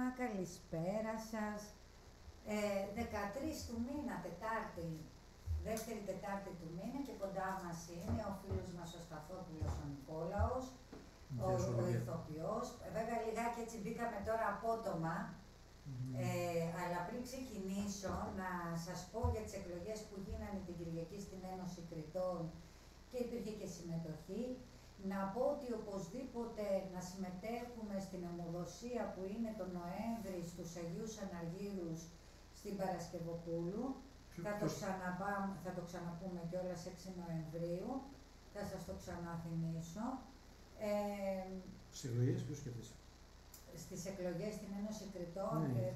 καλησπέρα σας. 13 του μήνα, Τετάρτη, δεύτερη Τετάρτη του μήνα και κοντά μας είναι ο φίλος μας ο Σταθόπουλος ο Νικόλαος, ο ηθοποιός. Βέβαια λιγάκι έτσι μπήκαμε τώρα απότομα, αλλά πριν ξεκινήσω να σας πω για τις εκλογές που γίνανε την Κυριακή στην Ένωση Κρητών και υπήρχε και συμμετοχή. Να πω ότι οπωσδήποτε να συμμετέχουμε στην αιμοδοσία που είναι τον Νοέμβρη στους Αγίους Αναργύρους στην Παρασκευοπούλου. Θα το ξαναπούμε κιόλας 6 Νοεμβρίου. Θα σας το ξαναθυμίσω. Στις εκλογές ποιος σκέφτεσαι? Στις εκλογές στην Ένωση Κρητών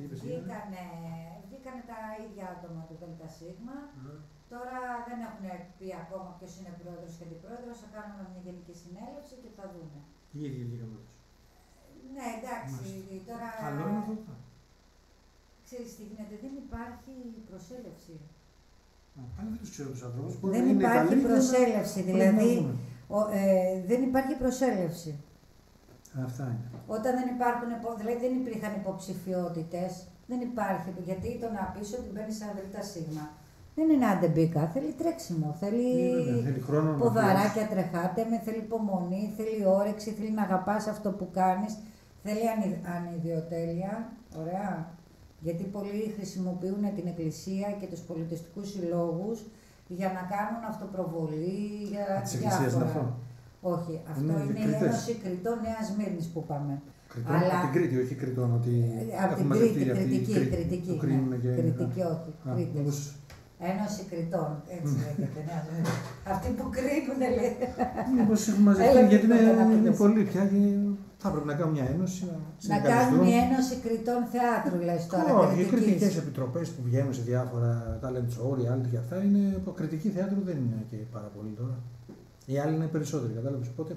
βγήκανε τα ίδια άτομα του ΔΣ. Τώρα δεν έχουν πει ακόμα ποιος είναι πρόεδρος και αντιπρόεδρος. Θα κάνουμε μια γενική συνέλευση και θα δούμε. Οι ίδιοι βγήκαν όντως. Ναι, εντάξει. Τώρα... Καλό είναι αυτό. Ξέρεις τι γίνεται, δεν υπάρχει προσέλευση. Πάλι δεν τους ξέρω τους ανθρώπους. Δεν υπάρχει προσέλευση, δηλαδή δεν υπάρχει προσέλευση. Αυτά είναι. Όταν δεν υπάρχουν, δηλαδή δεν υπήρχαν υποψηφιότητες, δεν υπάρχει, γιατί το να πεις ότι μπαίνεις σαν ΔΣ δεν είναι άντε μπήκα, θέλει τρέξιμο, θέλει ποδαράκια τρεχάτε με, θέλει υπομονή, θέλει όρεξη, θέλει να αγαπάς αυτό που κάνεις, θέλει ανιδιοτέλεια, ωραία. Γιατί πολλοί χρησιμοποιούν την Εκκλησία και τους πολιτιστικούς συλλόγους για να κάνουν αυτοπροβολή, για διάφορα. Όχι, αυτό είναι η Ένωση Κρητών Νέας Σμύρνης που είπαμε. Κρητών, αλλά... Από την Κρήτη, όχι Κρητών, ότι από την Κρήτη, κριτική, όχι, Κρήτες. Ένωση Κρητών, έτσι λέγεται. Αυτοί που κρίνουν, λέει. Μήπως έχουμε μαζευτεί, γιατί είναι πολύ πια και θα πρέπει να κάνουμε μια ένωση. Να κάνουμε μια ένωση Κρητών θεάτρου, λες τώρα. Όχι, οι κριτικές επιτροπές που βγαίνουν σε διάφορα talent show, reality και αυτά, είναι κριτική θεάτρου δεν είναι και πάρα πολύ τώρα. Οι άλλοι είναι περισσότεροι, κατάλαβες. Οπότε.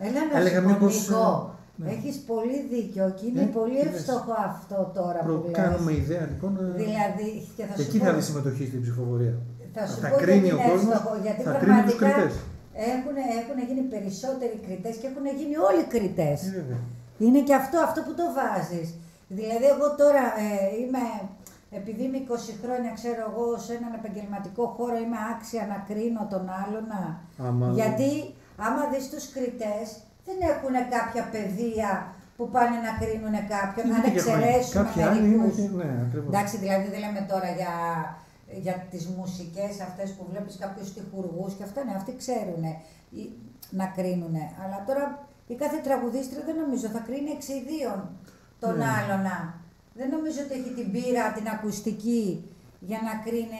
Έχεις πολύ δίκιο και είναι πολύ εύστοχο αυτό τώρα που λες. Κάνουμε ιδέα λοιπόν. Δηλαδή, και εκεί θα δει συμμετοχή στην ψηφοφορία. Θα κρίνει ο κόσμος, γιατί πραγματικά έχουν γίνει περισσότεροι κριτές και έχουν γίνει όλοι κριτές. Είναι και αυτό που το βάζεις. Δηλαδή εγώ τώρα επειδή είμαι 20 χρόνια, ξέρω εγώ, σε έναν επαγγελματικό χώρο είμαι άξια να κρίνω τον άλλον. Γιατί άμα δεις τους κριτές, δεν έχουν κάποια παιδεία που πάνε να κρίνουν κάποιον, αν εξαιρέσουμε μερικούς. Εντάξει, δηλαδή δεν λέμε τώρα για τις μουσικές αυτές που βλέπεις κάποιους στιχουργούς και αυτά, ναι, αυτοί ξέρουν να κρίνουν. Αλλά τώρα η κάθε τραγουδίστρια δεν νομίζω θα κρίνει εξιδίων τον άλλον. Δεν νομίζω ότι έχει την πείρα, την ακουστική για να κρίνει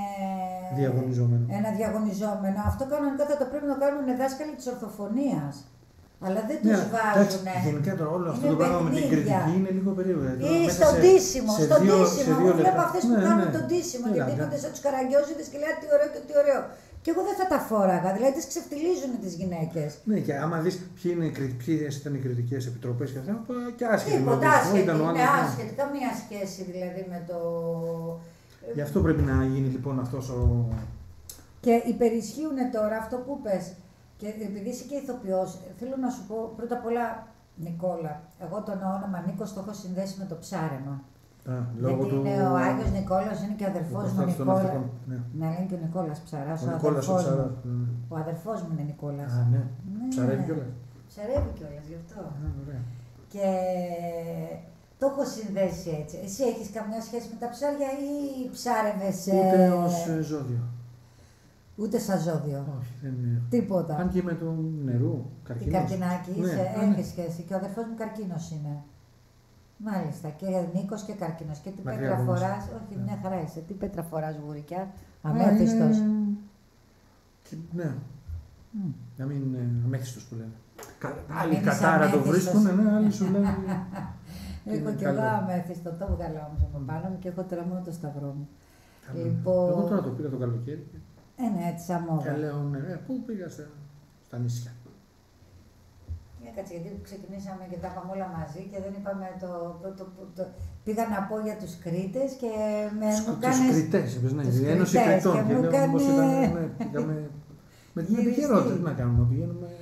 ένα διαγωνιζόμενο. Αυτό κανονικά θα το πρέπει να κάνουν δάσκαλοι της ορθοφωνίας. Αλλά δεν τους βάζουν. Γενικά όλο αυτό το πράγμα με την κριτική είναι λίγο περίεργο. Ή στο ντύσιμο. Εγώ βλέπω αυτές που κάνουν το ντύσιμο και δίνονται σαν τους καραγκιόζιδες και λέει τι ωραίο και τι ωραίο. Και εγώ δεν θα τα φόραγα, δηλαδή τις ξεφτιλίζουν τις γυναίκες. Ναι, και άμα δεις ποιες ήταν οι κριτικές επιτροπές και αυτά, και άσχετη. Τίποτα άσχετη, είναι άσχετη, καμία σχέση δηλαδή με το... Γι' αυτό πρέπει να γίνει λοιπόν αυτός ο... Και υπερισχύουν τώρα αυτό που είπες. Και επειδή είσαι και ηθοποιός, θέλω να σου πω πρώτα απ' όλα, Νικόλα, εγώ τον όνομα Νίκος το έχω συνδέσει με το ψάρεμα. Γιατί είναι ο Άγιος Νικόλαος, είναι και ο αδερφός μου Νικόλας. Ναι, είναι και ο Νικόλας Ψαράς, ο αδερφός μου είναι Νικόλας. Ναι, ψαρεύει κιόλας. Ψαρεύει κιόλας, γι' αυτό. Και το έχω συνδέσει έτσι. Εσύ έχεις καμιά σχέση με τα ψάρια ή ψάρευεσαι? Ούτε ως ζώδιο. Ούτε σαν ζώδιο. Όχι, δεν είναι. Τίποτα. Αν και με το νερού, καρκινός. Η καρκινάκη είσαι, έχει σχέση. Και ο αδερφός μου καρκίνος είναι. Μάλιστα. Και Νίκος και καρκίνος. Και τι πέτρα φοράς. Όχι, μια χαρά είσαι. Τι πέτρα φοράς, γουρικιά. Αμέθιστος. Ναι. Να μην είναι αμέθιστος που λένε. Άλλοι κατάρα το βρίσκουν, άλλοι σου λένε. Έχω και εγώ αμέθιστο. Το βγάλω όμως από πάνω μου και έχω τώρα μόνο το σταυρό μου. Εγώ τώρα το πήρα το καλοκαίρι. Ναι, έτσι σαν μόδα. Και λέω, πού πήγα στα νησιά. Κάτσε, γιατί ξεκινήσαμε και τα είπαμε όλα μαζί και δεν είπαμε πήγα να πω για τους Κρήτες και μου κάνες... Τους Κρητές, ναι, η Ένωση Κρητών. Και λέω, πώς ήταν, πήγαμε με την επικαιρότητα, τι να κάνουμε, πηγαίνουμε...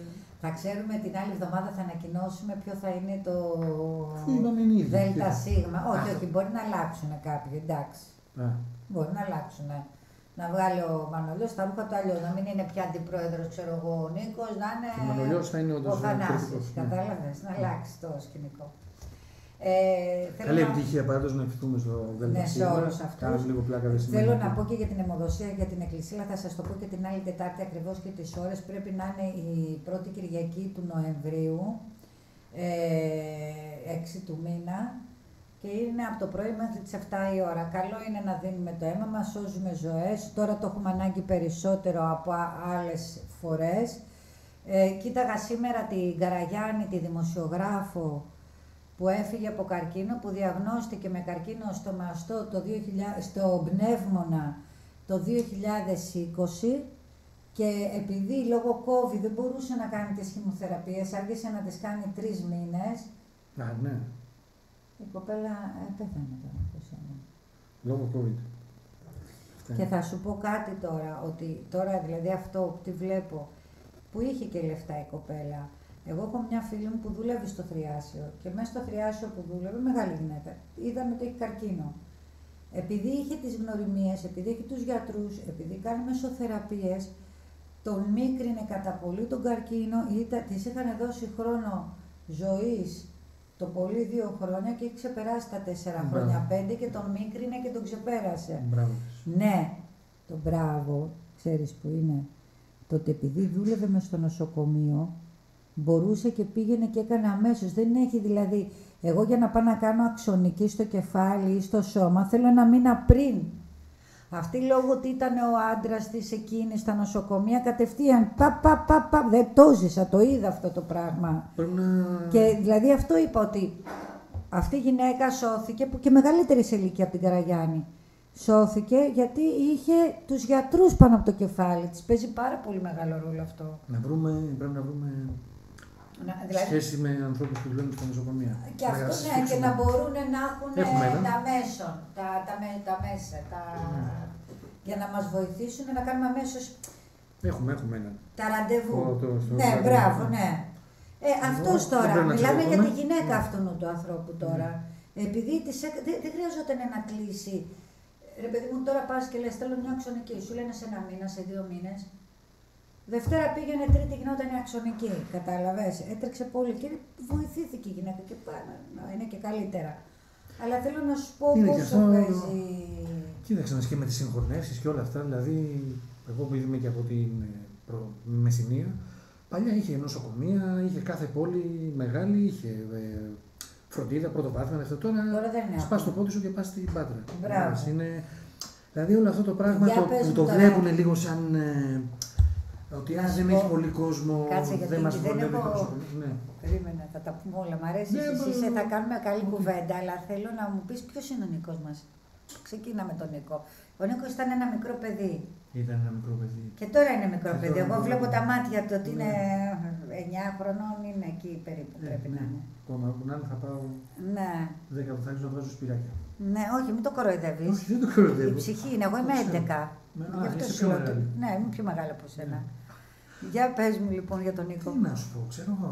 Θα ξέρουμε την άλλη εβδομάδα, θα ανακοινώσουμε ποιο θα είναι το Δέλτα Σίγμα. Όχι, μπορεί να αλλάξουν κάποιοι, εντάξει. Μπορεί να αλλάξουν. Να βγάλει ο Μανολιός τα ρούχα του αλλιώς, να μην είναι πια αντιπρόεδρος, ξέρω εγώ, ο Νίκος, να είναι ο Μανολιός θα είναι ο Θανάσης. Κατάλαβες, να αλλάξει το σκηνικό. Καλή επιτυχία πάντως να ευχηθούμε στο Δέλτα. Ναι, σε όλους αυτούς. Θέλω να πω και για την αιμοδοσία, για την εκκλησία, θα σας το πω και την άλλη Τετάρτη ακριβώς και τις ώρες. Πρέπει να είναι η πρώτη Κυριακή του Νοεμβρίου, 6 του μήνα. Και είναι από το πρωί μέχρι τις 7 η ώρα. Καλό είναι να δίνουμε το αίμα μας, σώζουμε ζωές. Τώρα το έχουμε ανάγκη περισσότερο από άλλες φορές. Κοίταγα σήμερα την Καραγιάννη, τη δημοσιογράφο, που έφυγε από καρκίνο, που διαγνώστηκε με καρκίνο στο μαστό στο πνεύμονα το 2020 και επειδή λόγω COVID δεν μπορούσε να κάνει τις χημοθεραπείες, άρχισε να τις κάνει 3 μήνες. Ναι. Η κοπέλα πέθανε τώρα. Λόγω COVID. Και θα σου πω κάτι τώρα, ότι τώρα δηλαδή αυτό που τη βλέπω, που είχε και λεφτά η κοπέλα. Εγώ έχω μια φίλη μου που δουλεύει στο Θριάσιο και μέσα στο Θριάσιο που δούλευε, μεγάλη γυναίκα, είδαμε ότι έχει καρκίνο. Επειδή είχε τις γνωριμίες, επειδή έχει τους γιατρούς, επειδή κάνει μεσοθεραπείες, τον μίκρινε κατά πολύ τον καρκίνο, της είχαν δώσει χρόνο ζωής το πολύ 2 χρόνια και έχει ξεπεράσει τα 4 χρόνια, 5 και τον μίκρινε και τον ξεπέρασε. Μπράβο. Ναι, το μπράβο, ξέρεις που είναι, τότε επειδή δούλευε μες στο νοσοκομείο, μπορούσε και πήγαινε και έκανε αμέσως. Δεν έχει δηλαδή, εγώ για να πάω να κάνω αξονική στο κεφάλι ή στο σώμα, θέλω 1 μήνα πριν. Αυτή λόγω ότι ήταν ο άντρας της εκείνη στα νοσοκομεία, κατευθείαν δεν το ζήσα, το είδα αυτό το πράγμα. Και δηλαδή αυτό είπα ότι αυτή η γυναίκα σώθηκε, που και μεγαλύτερη σε ηλικία από την Καραγιάννη. Σώθηκε γιατί είχε τους γιατρούς πάνω από το κεφάλι της. Παίζει πάρα πολύ μεγάλο ρόλο αυτό. Πρέπει να βρούμε δηλαδή, σχέση με ανθρώπους που δουλεύουν στα νοσοκομεία. Και αυτό ναι, και να μπορούν να έχουν τα μέσον, τα μέσα, για να μας βοηθήσουν να κάνουμε αμέσως. Έχουμε ένα. Τα ραντεβού. Ναι, μπράβο, ναι. Αυτός τώρα, μιλάμε για τη γυναίκα αυτού του ανθρώπου τώρα. Επειδή δεν χρειαζόταν να κλείσει. Ρε παιδί μου, τώρα πας και λες, θέλω μια αξονική. Σου λένε σε 1 μήνα, σε 2 μήνες. Δευτέρα πήγαινε, Τρίτη γινόταν η αξονική. Κατάλαβες. Έτρεξε πολύ και βοηθήθηκε η γυναίκα και πάνω. Είναι και καλύτερα. Αλλά θέλω να σου πω πόσο παίζει. Κοίταξε να και με τις συγχωνεύσεις και όλα αυτά. Δηλαδή, εγώ που είμαι και από την Μεσσηνία, παλιά είχε νοσοκομεία, είχε κάθε πόλη μεγάλη, είχε φροντίδα, πρωτοβάθμια, αυτό τώρα σπάς το πόδι σου και πας στην Πάτρα. Δηλαδή όλο αυτό το πράγμα που το βλέπουν λίγο σαν ότι δεν έχει πολύ κόσμο, δεν μας βολεύει το νοσοκομείο. Περίμενα, θα τα πούμε όλα. Μ' αρέσει εσύ, θα κάνουμε καλή κουβέντα, αλλά θέλω να μου πεις ποιος είναι ο Νίκος μας. Ξεκίνα με τον Νίκο. Ο Νίκος ήταν ένα μικρό παιδί. Ήταν ένα μικρό παιδί. Και τώρα είναι μικρό παιδί. Εγώ βλέπω τα μάτια του ότι είναι 9 χρονών, είναι εκεί περίπου πρέπει να είναι. Ακόμα που να είναι θα πάω 10 που θα άρχισω να βγάζω σπυράκια. Ναι, όχι, μην το κοροϊδεύεις. Όχι, δεν το κοροϊδεύω. Η ψυχή είναι, εγώ είμαι 11. Ναι, είμαι πιο μεγάλα από σένα. Για πες μου λοιπόν για τον Νίκο. Τι να σου πω, ξέρω εγώ.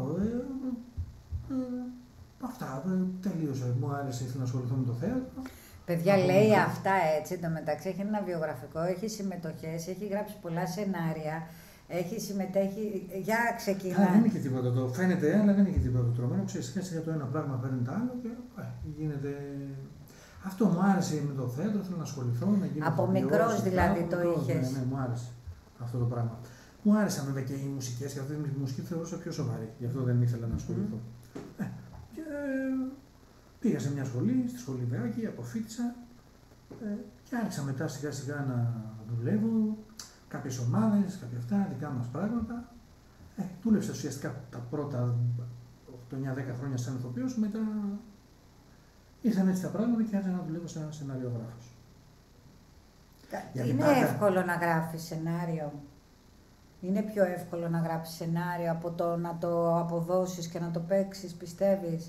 Αυτά, τελείωσε. Μου άρεσε, ήθελα να ασχοληθώ με το θέατρο. Παιδιά, λέει αυτά έτσι, εντωμεταξύ έχει ένα βιογραφικό, έχει συμμετοχές, έχει γράψει πολλά σενάρια, έχει συμμετέχει. Για ξεκινά. Δεν είναι και τίποτα το. Φαίνεται, αλλά δεν είναι και τίποτα το τρομερό. Ξέρεις, για το ένα πράγμα παίρνει το άλλο και γίνεται. Αυτό μου άρεσε με το θέατρο, θέλω να ασχοληθώ, να γίνω. Από μικρός δηλαδή το είχες. Ναι, μου άρεσε αυτό το πράγμα. Μου άρεσαν βέβαια και οι μουσικές και αυτή τη μουσική θεωρούσα πιο σοβαρή. Γι' αυτό δεν ήθελα να ασχοληθώ. Και πήγα σε μια σχολή, στη σχολή Βεάκη, αποφύτησα και άρχισα μετά σιγά σιγά να δουλεύω. Κάποιες ομάδες, κάποια αυτά, δικά μας πράγματα. Δούλεψα ουσιαστικά τα πρώτα 8-9-10 χρόνια σαν ηθοποιός, μετά ήρθαν έτσι τα πράγματα και άρχισα να δουλεύω σαν σεναριογράφος. Είναι εύκολο να γράφεις σενάριο. Είναι πιο εύκολο να γράψεις σενάριο από το να το αποδώσεις και να το παίξεις, πιστεύεις?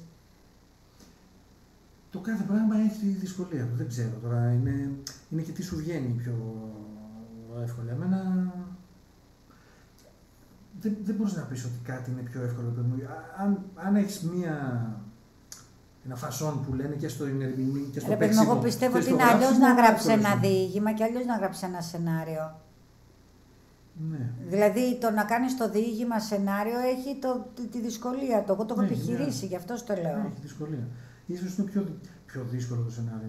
Το κάθε πράγμα έχει τη δυσκολία του, δεν ξέρω τώρα, είναι και τι σου βγαίνει πιο εύκολα. Εμένα δεν μπορείς να πεις ότι κάτι είναι πιο εύκολο. Αν έχεις ένα φασόν που λένε και στο ερμηνεία και στο παίξιμο. Εγώ πιστεύω ότι είναι αλλιώς να γράψει ένα διήγημα και αλλιώς να γράψει ένα σενάριο. Ναι. Δηλαδή το να κάνεις το διήγημα σενάριο έχει τη δυσκολία του. Εγώ το έχω επιχειρήσει, γι' αυτό το λέω. Έχει δυσκολία. Ίσως είναι πιο δύσκολο το σενάριο.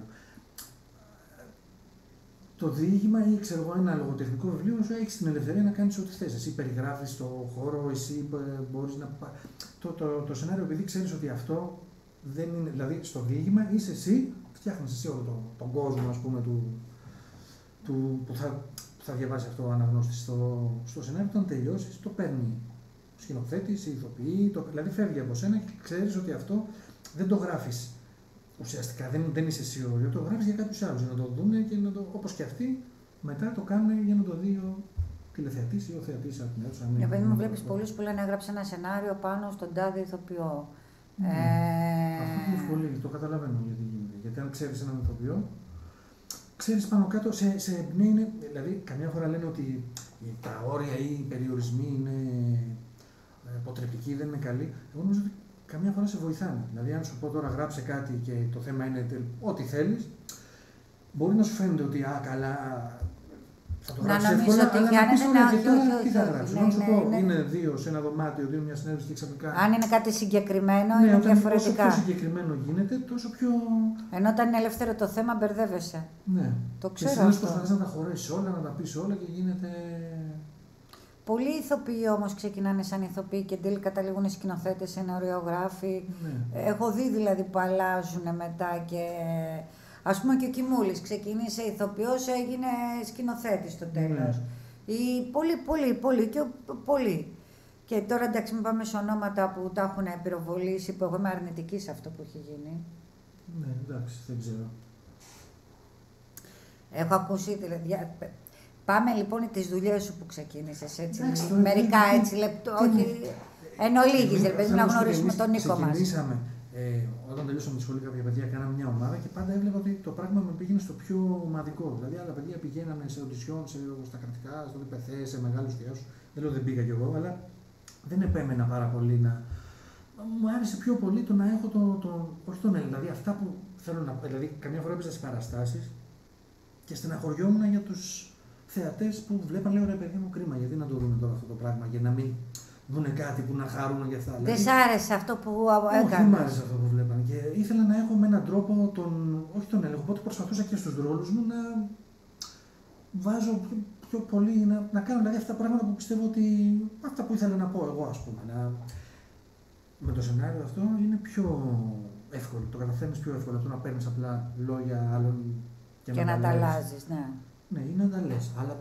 Το διήγημα ή ξέρω εγώ ένα λογοτεχνικό βιβλίο σου έχει την ελευθερία να κάνεις ό,τι θες. Εσύ περιγράφεις το χώρο, εσύ μπορείς να. Το σενάριο, επειδή ξέρεις ότι αυτό δεν είναι. Δηλαδή στο διήγημα είσαι εσύ, φτιάχνεις εσύ όλο τον κόσμο, ας πούμε, που θα διαβάσει αυτό ο αναγνώστης. Στο σενάριο, όταν τελειώσεις, το παίρνει ο σκηνοθέτης, η ηθοποιή, δηλαδή φεύγει από σένα και ξέρεις ότι αυτό δεν το γράφεις. Ουσιαστικά δεν είσαι εσύ ο το γράφεις για κάποιους άλλους, για να το δουν και όπως και αυτοί μετά το κάνουν για να το δει ο τηλεθεατής ή ο θεατής από την αίθουσα. Για παράδειγμα, βλέπεις πολλούς που λένε έγραψε ένα σενάριο πάνω στον τάδε ηθοποιό. Αυτό είναι ευκολία, το καταλαβαίνω γιατί γίνεται. Γιατί αν ξέρεις έναν ηθοποιό, ξέρεις πάνω κάτω, σε εμπνέει, δηλαδή καμιά φορά λένε ότι τα όρια ή οι περιορισμοί είναι αποτρεπτικοί, δεν είναι καλοί. Εγώ νομίζω ότι καμιά φορά σε βοηθάνε. Δηλαδή, αν σου πω τώρα γράψε κάτι και το θέμα είναι ό,τι θέλεις, μπορεί να σου φαίνεται ότι καλά θα το γράψεις εύκολα, αλλά να πεις ωραία και τώρα τι θα γράψεις. Αν σου πω είναι δύο σε ένα δωμάτιο, δίνω μια συνέντευξη και ξαφνικά. Αν είναι κάτι συγκεκριμένο, είναι διαφορετικά. Όσο πιο συγκεκριμένο γίνεται, τόσο πιο. Ενώ όταν είναι ελεύθερο το θέμα, μπερδεύεσαι. Ναι. Το και ξέρω. Και προσπαθείς να τα χωρέσεις όλα, να τα πεις όλα και γίνεται. Πολλοί ηθοποιοί όμως ξεκινάνε σαν ηθοποιοί και εν τέλει καταλήγουν σκηνοθέτες, σεναριογράφοι. Ναι. Έχω δει δηλαδή που αλλάζουν μετά και. Ας πούμε και ο Κιμούλης ξεκίνησε ηθοποιός, έγινε σκηνοθέτης στο τέλος. Ναι. Πολλοί. Και τώρα εντάξει, μην πάμε σε ονόματα που τα έχουν πυροβολήσει, που εγώ είμαι αρνητική σε αυτό που έχει γίνει. Ναι, εντάξει, δεν ξέρω. Έχω ακούσει, δηλαδή, πάμε λοιπόν τις δουλειές σου που ξεκίνησες, έτσι, εντάξει, μερικά έτσι λεπτό, όχι, εν ολίγης, ρε παιδί, να γνωρίσουμε τον Νίκο μας. Ξεκινήσαμε, όταν τελειώσαμε τη σχολή κάποια παιδιά κάναμε μια ομάδα και πάντα έβλεπα ότι το πράγμα με πήγαινε στο πιο ομαδικό. Δηλαδή άλλα παιδιά πηγαίνανε σε οντισιόν, στα κρατικά, στο ΔΠΘ, σε μεγάλους θεάους. Δεν λέω δεν πήγα κι εγώ, αλλά δεν επέμενα πάρα πολύ να. Μου άρεσε πιο πολύ το να έχω όχι τον Έλληνα, δηλαδή αυτά που θέλω να. Δηλαδή, καμιά φορά έπαιζα στις παραστάσεις και στεναχωριόμουν για τους θεατές που βλέπαν, λέω ρε παιδί μου, κρίμα, γιατί να το δουν τώρα αυτό το πράγμα, για να μην δουν κάτι που να χαρούν για αυτά. Δεν σ' άρεσε αυτό που έκανες? Όχι, δεν μ' άρεσε αυτό που βλέπαν. Και ήθελα να έχω με έναν τρόπο όχι τον έλεγχο. Οπότε προσπαθούσα και στους ρόλους μου να βάζω πιο πολύ, να κάνω δηλαδή αυτά τα πράγματα που πιστεύω ότι. Αυτά που ήθελα να πω εγώ, ας πούμε. Με το σενάριο αυτό είναι πιο εύκολο. Το καταφέρνεις πιο εύκολο από το να παίρνεις απλά λόγια άλλων και να τα αλλάζεις, ναι. Ναι, ή να τα λες. Αλλά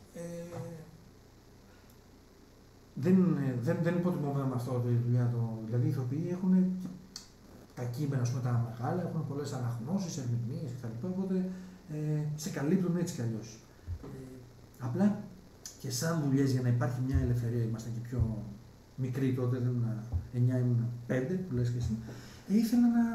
δεν υποτιμώ με αυτό τη δουλειά. Δηλαδή οι ηθοποιοί έχουν τα κείμενα, ας πούμε, τα μεγάλα, έχουν πολλές αναγνώσεις, ερμηνείες κτλ. Οπότε σε καλύπτουν έτσι κι αλλιώς. Απλά και σαν δουλειές για να υπάρχει μια ελευθερία, ήμασταν και πιο μικροί τότε, δεν ήμουν 9, ήμουν 5 που λες και εσύ. Ήθελα να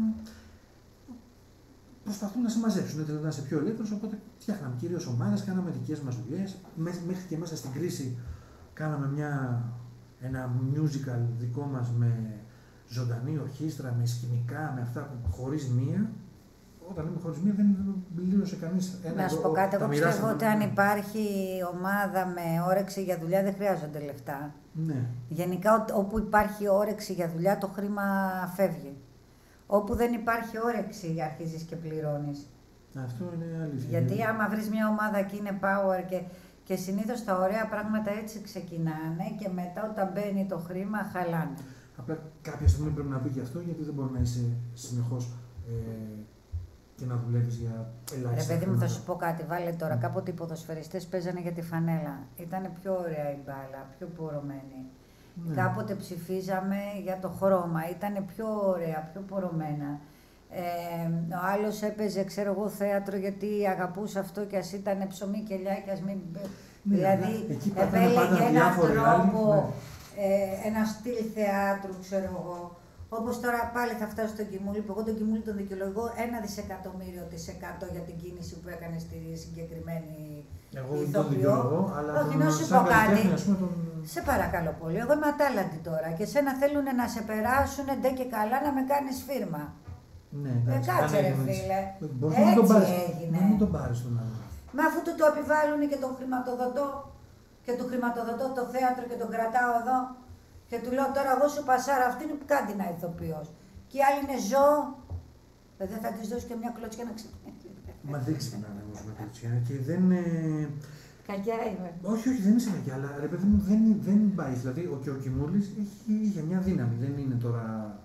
προσπαθούν να σε μαζέψουν, ήθελα να είσαι πιο ελεύθερος, οπότε φτιάχναμε κυρίως ομάδες, κάναμε δικές μας δουλειές. Μέχρι και μέσα στην κρίση κάναμε ένα musical δικό μας με ζωντανή ορχήστρα, με σκηνικά, με αυτά που χωρίς μία. Όταν λέμε χωρίς μία δεν πλήρωσε κανείς ένα. Να σου πω κάτι, εγώ πιστεύω ότι αν υπάρχει ομάδα με όρεξη για δουλειά δεν χρειάζονται λεφτά. Ναι. Γενικά όπου υπάρχει όρεξη για δουλειά το χρήμα φεύγει. Όπου δεν υπάρχει όρεξη αρχίζεις και πληρώνεις. Αυτό είναι αλήθεια. Γιατί άμα βρεις μια ομάδα και είναι power και συνήθως τα ωραία πράγματα έτσι ξεκινάνε και μετά όταν μπαίνει το χρήμα χαλάνε. Απλά κάποια στιγμή πρέπει να πει και αυτό, γιατί δεν μπορεί να είσαι συνεχώς και να δουλεύεις για ελάχιστα. Ρε παιδί μου, θα σου πω κάτι, βάλε τώρα. Κάποτε οι ποδοσφαιριστές παίζανε για τη φανέλα. Ήτανε πιο ωραία η μπάλα, πιο πορωμένη. Ναι. Κάποτε ψηφίζαμε για το χρώμα, ήτανε πιο ωραία, πιο πορωμένα. Ο άλλος έπαιζε, ξέρω εγώ, θέατρο γιατί αγαπούσε αυτό και ας ήταν ψωμί και ελιά και ας μην. Ναι, δηλαδή, επέλεγε έναν τρόπο, ένα στυλ θεάτρου, ξέρω εγώ. Όπως τώρα πάλι θα φτάσω στο Κιμούλη, που εγώ τον Κιμούλη τον δικαιολογώ 1% για την κίνηση που έκανε στη συγκεκριμένη ηθοποιό. Όχι, να σου πω κάτι. Σε παρακαλώ πολύ. Εγώ είμαι ατάλλαντη τώρα και σένα θέλουν να σε περάσουν ντε και καλά να με κάνεις φίρμα. Ναι, κάτσε ρε φίλε. Έτσι έγινε. Να μην τον πάρεις τον άλλο. Μα αφού του το επιβάλλουν και τον χρηματοδοτώ και του χρηματοδοτώ το θέατρο και τον κρατάω εδώ και του λέω τώρα εγώ σου πασάρα, αυτή είναι κάντινα ηθοποιός. Και η άλλη είναι ζώο, δεν θα της δώσει και μια κλωτσιά να ξυπνήσει. Μα δεν ξυπνάνε όμως με κλωτσιά και δεν... Κακιά είμαι. Όχι, δεν είσαι κακιά, αλλά ρε παιδί μου δεν πάει. Δηλαδή και ο Κιμούλης είχε μια δύναμη, δεν είναι τώρα...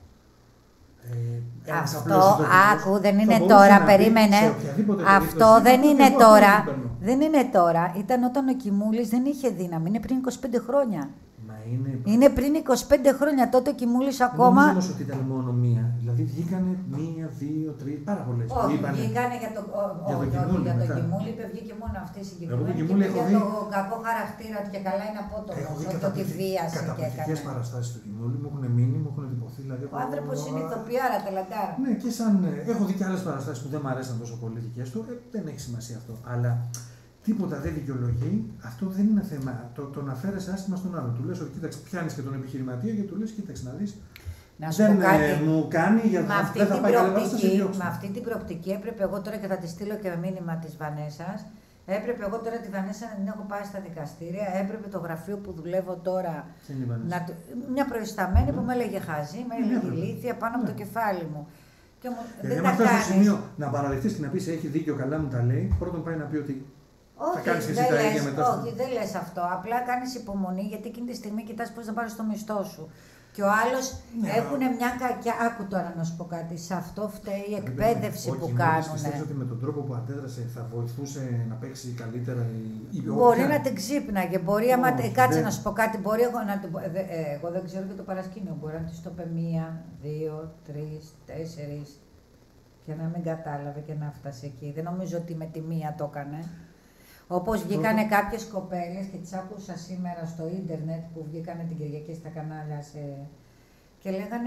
Αυτό, άκου, δεν είναι τώρα, περίμενε. Αυτό δεν είναι τώρα. Δεν είναι τώρα. Ήταν όταν ο Κιμούλης δεν είχε δύναμη. Είναι πριν 25 χρόνια. Είναι πριν 25 χρόνια. Τότε ο Κιμούλης ακόμα. Δεν νομίζω ότι ήταν μόνο μία. Δηλαδή βγήκανε μία, δύο, τρεις, πάρα πολλές. Όχι, βγήκανε για τον Κιμούλη. Βγήκε μόνο αυτή η συγκεκριμένη. Για το κακό χαρακτήρα του και καλά είναι απότομο. Όχι ότι βίασε και έκανε. Καταπληκτικές παραστάσεις του Κιμούλη μου έχουν μείνει, μου έχουν εντυπωθεί. Δηλαδή, ο άνθρωπος είναι ηθοποιάρα, τελαντάρα. Ναι, και σαν. Έχω δει και άλλες παραστάσεις που δεν μου αρέσαν τόσο πολύ δικές του. Δεν έχει σημασία αυτό. Αλλά τίποτα δεν δικαιολογεί. Αυτό δεν είναι θέμα. Το να φέρεις άσχημα στον άλλο. Του λες ότι κοίταξε, πιάνεις και τον επιχειρηματία και του λες κοίταξε να δεις. Δεν μου κάνει για να δεν θα πάει καλά. Με αυτή την προοπτική έπρεπε εγώ τώρα και θα τη στείλω και μήνυμα της Βανέσας. Έπρεπε εγώ τώρα τη Βανέσα να την έχω πάει στα δικαστήρια. Έπρεπε το γραφείο που δουλεύω τώρα. Μια προϊσταμένη που με έλεγε χαζή, με έλεγε ηλίθεια πάνω από το κεφάλι μου. Δεν τα κάνεις. Στο σημείο να παραδεχτείς και να πεις έχει δίκιο, καλά μου τα λέει, πρώτον πάει να πει ότι. Όχι, θα κάνεις εσύ τα ίδια μετά. Όχι, δεν λες αυτό. Απλά κάνεις υπομονή γιατί εκείνη τη στιγμή κοιτάς πώς να πάρεις το μισθό σου. Και ο άλλος έχουν μια κακιά. Άκου τώρα να σου πω κάτι. Σε αυτό φταίει η εκπαίδευση που κάνουν. Πιστεύεις ότι με τον τρόπο που αντέδρασε θα βοηθούσε να παίξει καλύτερα η Μπορεί να την ξύπναγε. Μπορεί, κάτσε να σου πω κάτι. Μπορεί εγώ δεν ξέρω και το παρασκήνιο. Μπορεί να τη το είπε 1, 2, 3, 4 και να μην κατάλαβε και να φτάσει εκεί. Δεν νομίζω ότι με τη μία το έκανε. Όπως βγήκανε κάποιες κοπέλες και τις άκουσα σήμερα στο ίντερνετ που βγήκανε την Κυριακή στα κανάλια και λέγανε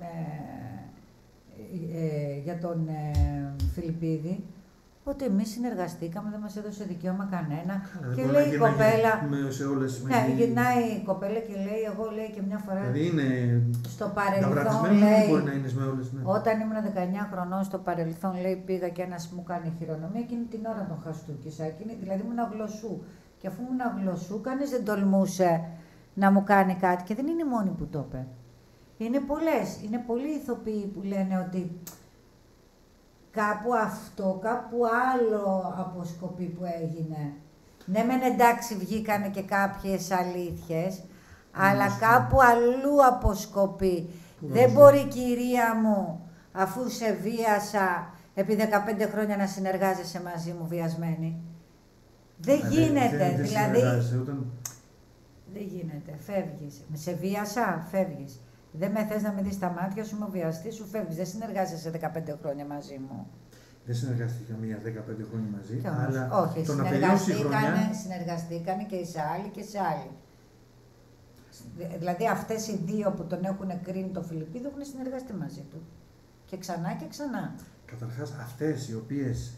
για τον Φιλιππίδη ότι εμείς συνεργαστήκαμε, δεν μας έδωσε δικαίωμα κανένα. Και λέει η κοπέλα. Ναι, γυρνάει η κοπέλα και λέει: εγώ λέει και μια φορά. Δηλαδή είναι. Στο παρελθόν λέει. Μπορεί να είναι με όλες, ναι. Όταν ήμουν 19 χρονών, στο παρελθόν λέει πήγα και ένας μου κάνει χειρονομία. Εκείνη την ώρα τον χαστούκισα. Δηλαδή ήμουν γλωσσού. Και αφού ήμουν γλωσσού, κανείς δεν τολμούσε να μου κάνει κάτι. Και δεν είναι η μόνη που το είπε. Είναι πολλές. Είναι πολλοί ηθοποιοί που λένε ότι. Κάπου αυτό, κάπου άλλο αποσκοπή που έγινε. Ναι, μεν εντάξει βγήκανε και κάποιες αλήθειες, αλλά κάπου αλλού αποσκοπή. Δεν μπορεί κυρία μου, αφού σε βίασα επί 15 χρόνια να συνεργάζεσαι μαζί μου βιασμένη. Δεν γίνεται, δηλαδή. Δεν γίνεται, φεύγεις. Σε βίασα, φεύγεις. Δεν με θες να με δεις τα μάτια σου, με βιαστή σου φεύγεις. Δεν συνεργάζεσαι 15 χρόνια μαζί μου. Δεν συνεργαστήκα μία 15 χρόνια μαζί. Αλλά όχι, συνεργαστήκανε και σε άλλη και σε άλλη. Δηλαδή αυτές οι δύο που τον έχουν κρίνει το Φιλιππίδη έχουν συνεργαστεί μαζί του. Και ξανά και ξανά. Καταρχάς αυτές οι οποίες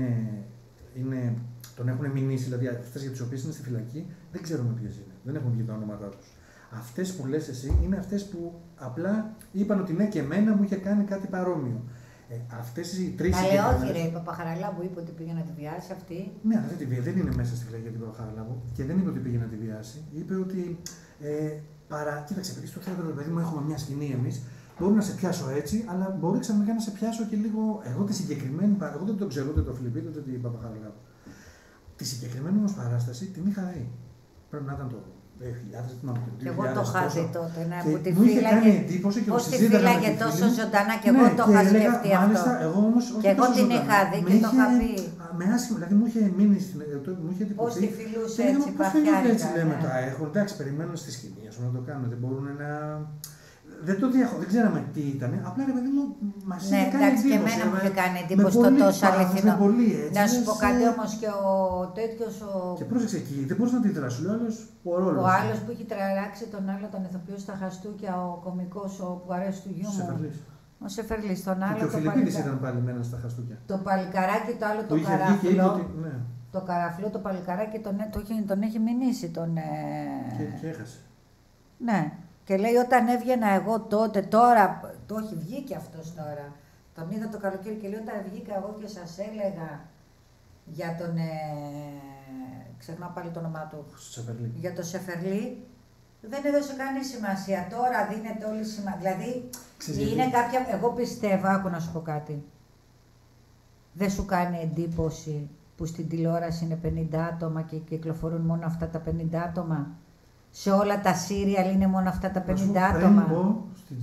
τον έχουν μηνύσει, δηλαδή αυτές για τις οποίες είναι στη φυλακή, δεν ξέρουμε ποιες είναι. Δεν έχουν βγει τα ονόματά τους. Αυτές που λες εσύ είναι αυτές που απλά είπαν ότι ναι και εμένα μου είχε κάνει κάτι παρόμοιο. Αυτές οι τρεις. Αλλά όχι, ρε, η Παπαχαραλάμπου είπε ότι πήγε να τη βιάσει αυτή. Ναι, αλλά δεν είναι μέσα στη φυλακή την Παπαχαραλάμπου και δεν είπε ότι πήγε να τη βιάσει. Είπε ότι. Κοίταξε, επειδή στο θέατρο, παιδί μου, έχουμε μια σκηνή εμείς. Μπορεί να σε πιάσω έτσι, αλλά μπορεί ξαφνικά να σε πιάσω και λίγο. Εγώ τη συγκεκριμένη. Εγώ δεν το ξέρω ούτε το Φιλιππίδη ούτε την Παπαχαραλάμπου. Τη συγκεκριμένη όμως παράσταση την είχα δει. Πρέπει να ήταν το 2000, και εγώ το είχα δει τότε, που τη φύλαγε, πώς τη φύλαγε τόσο ζωντανά και εγώ το είχα σκεφτεί αυτό. Και εγώ την είχα δει και το είχα πει. Με άσχημα, δηλαδή μου είχε μείνει, μου είχε εντυπωθεί. Πώς τη φιλούσε έτσι, παθιάρικα. Έτσι λέμε, εντάξει, περιμένουν στη σκηνή, να το κάνουν, δεν μπορούν να. δεν ξέραμε τι ήταν. Απλά ρε παιδί μου, μας είχε κάνει εντάξει, εντύπωση. και εμένα μου είχε κάνει εντύπωση το τόσο αληθινό. Να σου πω κάτι όμως και ο τέτοιος. Και πρόσεξε εκεί, δεν μπορείς να αντιδράσεις. Ο άλλος που έχει τραράξει τον άλλο, τον ηθοποιό στα Χαστούκια, ο κωμικός που αρέσει του γιού μου. Ο Σεφερλής, τον άλλο. Και ο Φιλιππίδης ήταν πάλι μένα στα Χαστούκια. Το παλικαράκι, το άλλο το καραφλό. Το καραφλό, το παλικαράκι τον έχει μηνύσει. Και έχασε. Ναι. Και λέει όταν έβγαινα εγώ τότε, τώρα, το έχει βγει και αυτός τώρα. Τον είδα το καλοκαίρι και λέει όταν βγήκα εγώ και σας έλεγα για τον, ξεχνάω πάλι το όνομά του, για τον Σεφερλή, δεν έδωσε κανεί σημασία. Τώρα δίνεται όλη σημασία. Δηλαδή, είναι κάποια, εγώ πιστεύω, άκου να σου πω κάτι. Δεν σου κάνει εντύπωση που στην τηλεόραση είναι 50 άτομα και κυκλοφορούν μόνο αυτά τα 50 άτομα. Σε όλα τα σύριαλ είναι μόνο αυτά τα 50 άτομα. Πριν μπω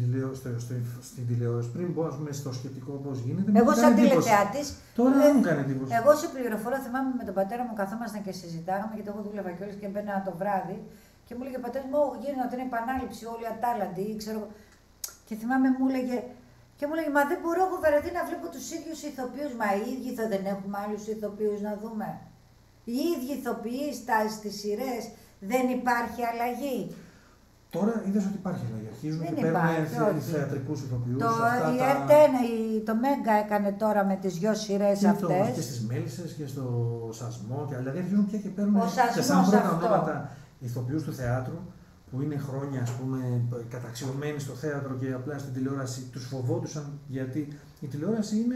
στην τηλεόραση, πριν μπω στο σκεπτικό πώς γίνεται. Εγώ σαν τηλεθεατής. Τώρα δεν μου κάνει εντύπωση. Εγώ σε πληροφορώ, θυμάμαι με τον πατέρα μου καθόμασταν και συζητάγαμε, γιατί εγώ δούλευα κιόλας και μπαίνα το βράδυ. Και μου έλεγε ο πατέρας μου, γίνεται είναι επανάληψη, όλοι ατάλλαντοι, ξέρω. Και θυμάμαι μου έλεγε, μα δεν μπορώ εγώ βαρετή να βλέπω τους ίδιους ηθοποιούς. Μα οι ίδιοι δεν έχουμε άλλους ηθοποιούς να δούμε. Οι ίδιοι ηθοποιοί στις σειρές. Δεν υπάρχει αλλαγή. Τώρα είδες ότι υπάρχει αλλαγή. Αρχίζουν και παίρνουν θεατρικούς ηθοποιούς. Η ΕΡΤ1, το Μέγκα έκανε τώρα με τις δυο σειρές αυτές. Και στις Μέλισσες και στο Σασμό. Δηλαδή αρχίζουν πια και παίρνουν και σαν πρώτα ονόματα ηθοποιούς του θεάτρου που είναι χρόνια ας πούμε καταξιωμένοι στο θέατρο και απλά στην τηλεόραση τους φοβόντουσαν γιατί η τηλεόραση είναι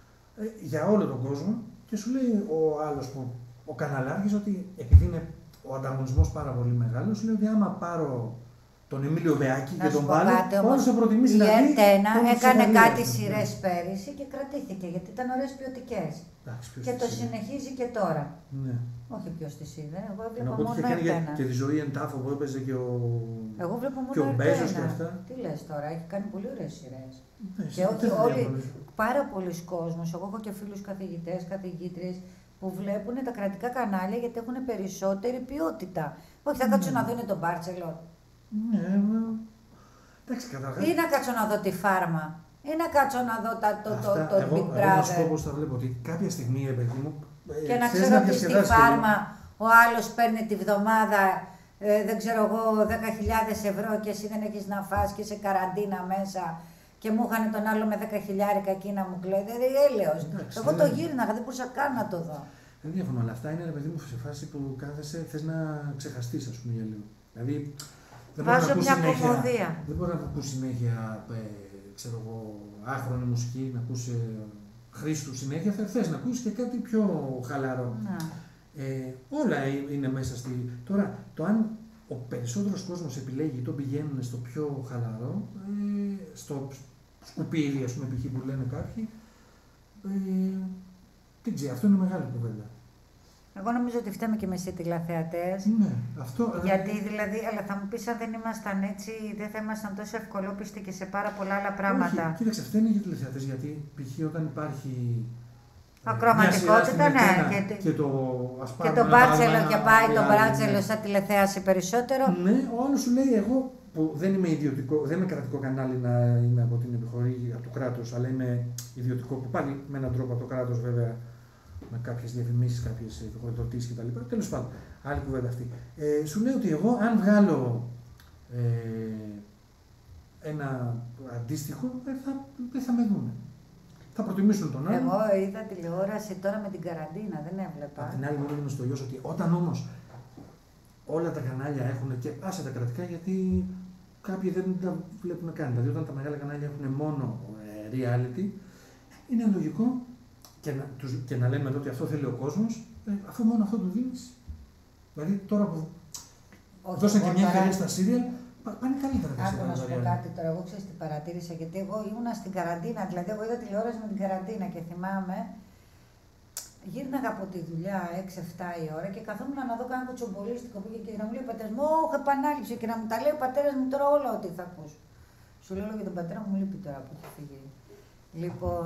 για όλο τον κόσμο και σου λέει ο άλλος ο καναλάρχης ότι επειδή είναι ο ανταγωνισμός πάρα πολύ μεγάλος, λέει ότι άμα πάρω τον Εμίλιο Βεάκη και τον βάλω, όλους θα προτιμήσει να δει. Η ΕΡΤ1 έκανε κάτι σειρές πέρυσι και κρατήθηκε γιατί ήταν ωραίες ποιοτικές. Και το συνεχίζει και τώρα. Ναι. Όχι ποιος τις είδε, εγώ έβλεπα μόνο ΕΡΤ1. Και τη ζωή εν τάφο που έπαιζε και ο. Εγώ βλέπω μόνο και ο Μπέζος και αυτά. Τι λες τώρα, έχει κάνει πολύ ωραίες σειρές. Ναι, και όχι όλοι, πάρα πολλοί κόσμος. Εγώ έχω και φίλους καθηγητές, καθηγήτριες που βλέπουν τα κρατικά κανάλια γιατί έχουν περισσότερη ποιότητα. Όχι, θα κάτσω να δουν τον Μπάρτσελο. Ναι, εντάξει, καταρχάς. Ή να κάτσω να δω τη Φάρμα. Ή να κάτσω να δω το Big Brother. Εγώ να σου πω πώς τα βλέπω, ότι κάποια στιγμή, παιδί μου, και να ξέρω ότι στη Φάρμα ο άλλος παίρνει τη βδομάδα, δεν ξέρω εγώ, 10.000 ευρώ και εσύ δεν έχεις να φας και σε καραντίνα μέσα. Και μου είχαν τον άλλο με 10.000 εκεί να μου κλαίει. Δηλαδή έλεος. Εγώ το γύρναγα, δεν μπορούσα καν να το δω. Δεν διαφωνώ, αλλά αυτά είναι ρε παιδί μου σε φάση που κάθεσαι, θες να ξεχαστείς, ας πούμε, για λίγο. Δηλαδή, βάζω μια κομμωδία. Δεν μπορεί να ακούς συνέχεια, ξέρω εγώ, άχρονη μουσική, να ακούς Χρήστου συνέχεια, θες να ακούσεις και κάτι πιο χαλαρό. Όλα είναι μέσα στη. Τώρα, το αν ο περισσότερος κόσμος επιλέγει το πηγαίνουν στο πιο χαλαρό, στο σκουπίδι, ας πούμε, π.χ. που λένε κάποιοι, δεν ξέρω, αυτό είναι μεγάλη κουβέντα. Εγώ νομίζω ότι φταίμε και εμείς οι τηλεθεατές. Ναι, αυτό. Γιατί δηλαδή, αλλά θα μου πεις αν δεν ήμασταν έτσι, δεν θα ήμασταν τόσο ευκολόπιστοι και σε πάρα πολλά άλλα πράγματα. Όχι, κοίταξε, αυτό είναι για τηλεθεατές, γιατί π.χ. όταν υπάρχει. Ακροματικότητα, ναι. Και το Μπάρτσελο και πάει το Μπάρτσελο σαν τηλεθέαση περισσότερο. Ναι, ο άλλος σου λέει εγώ που δεν είμαι ιδιωτικό, δεν είμαι κρατικό κανάλι να είμαι από την επιχορήγηση από το κράτος, αλλά είμαι ιδιωτικό που πάλι με έναν τρόπο από το κράτος βέβαια με κάποιες διαφημίσεις, κάποιες επιδοτήσεις κτλ. Τέλος πάντων, άλλη κουβέντα αυτή. Σου λέει ότι εγώ αν βγάλω ένα αντίστοιχο δεν θα με δούνε. Θα προτιμήσουν τον άλλο. Εγώ είδα τηλεόραση τώρα με την καραντίνα, δεν έβλεπα. Απ' την άλλη, μόνο είναι στο γιος ότι όταν όμως όλα τα κανάλια έχουν και άσε τα κρατικά, γιατί κάποιοι δεν τα βλέπουν καν. Δηλαδή, όταν τα μεγάλα κανάλια έχουν μόνο reality, είναι λογικό και να λέμε ότι αυτό θέλει ο κόσμος, αφού μόνο αυτό του δίνεις. Δηλαδή, τώρα που δώσαν και μια ευκαιρία στα serial, πάνε καλύτερα. Άκου να σου πω κάτι τώρα. Εγώ ξέρεις τι παρατήρησα, γιατί εγώ ήμουνα στην καραντίνα. Δηλαδή, εγώ είδα τηλεόραση με την καραντίνα και θυμάμαι. Γύρναγα από τη δουλειά 6-7 η ώρα και καθόμουν να δω κανένα κοτσομπολίστικο που είχε και να μου λέει ο πατέρας μου, όχι επανάληψη και να μου τα λέει ο πατέρας μου τώρα όλα ό,τι θα ακούς. Σου λέω για τον πατέρα μου, λείπει τώρα που έχει φύγει. Λοιπόν,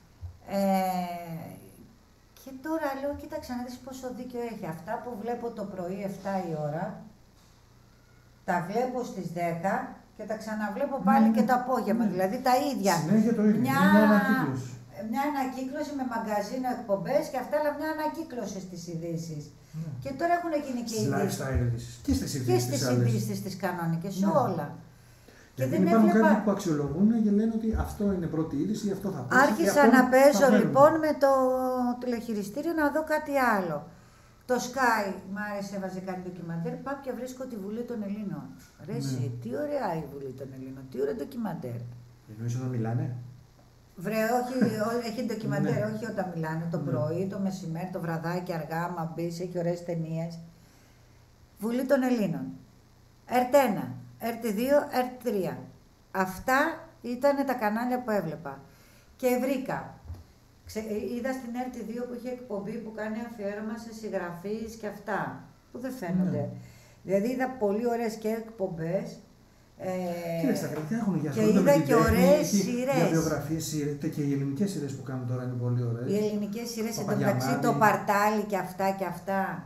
και τώρα λέω, κοίταξε να δεις πόσο δίκιο έχει. Αυτά που βλέπω το πρωί 7 η ώρα, τα βλέπω στις 10 και τα ξαναβλέπω πάλι και το απόγευμα. Δηλαδή τα ίδια. Συνέχεια το ίδιο. Μια ανακύκλωση με μαγκαζίνο, εκπομπές και αυτά, αλλά μια ανακύκλωση στις ειδήσεις. Και τώρα έχουν γίνει και οι ειδήσεις. Και στις ειδήσεις τις κανονικές, όλα. Και δεν υπάρχουν κάποιοι που αξιολογούν και λένε ότι αυτό είναι πρώτη είδηση, αυτό θα πει. Άρχισα να παίζω λοιπόν με το τηλεχειριστήριο να δω κάτι άλλο. Το Sky μ' άρεσε, έβαζε κάτι ντοκιμαντέρ. Πάω και βρίσκω τη Βουλή των Ελλήνων. Ρε εσύ, τι ωραία η Βουλή των Ελλήνων, τι ωραίο ντοκιμαντέρ. Εννοείς όταν μιλάνε. Βρε, όχι, έχει ντοκιμαντέρ, όχι όταν μιλάνε, το πρωί, το μεσημέρι, το βραδάκι, αργά, άμα μπεις, έχει ωραίες ταινίες. Βουλή των Ελλήνων. ΕΡΤ1, ΕΡΤ2, ΕΡΤ3. Αυτά ήταν τα κανάλια που έβλεπα. Και βρήκα. Είδα στην ΕΡΤ2 που είχε εκπομπή που κάνει αφιέρωμα σε συγγραφείς και αυτά, που δεν φαίνονται. Δηλαδή είδα πολύ ωραίες και εκπομπές. Κοίτα, στα κρατικά έχουν για και είδα και ωραίες σειρές. Για βιογραφίες και οι ελληνικές σειρές που κάνουν τώρα είναι πολύ ωραίες. Οι ελληνικές σειρές, εντωμεταξύ το Παρτάλι και αυτά και αυτά.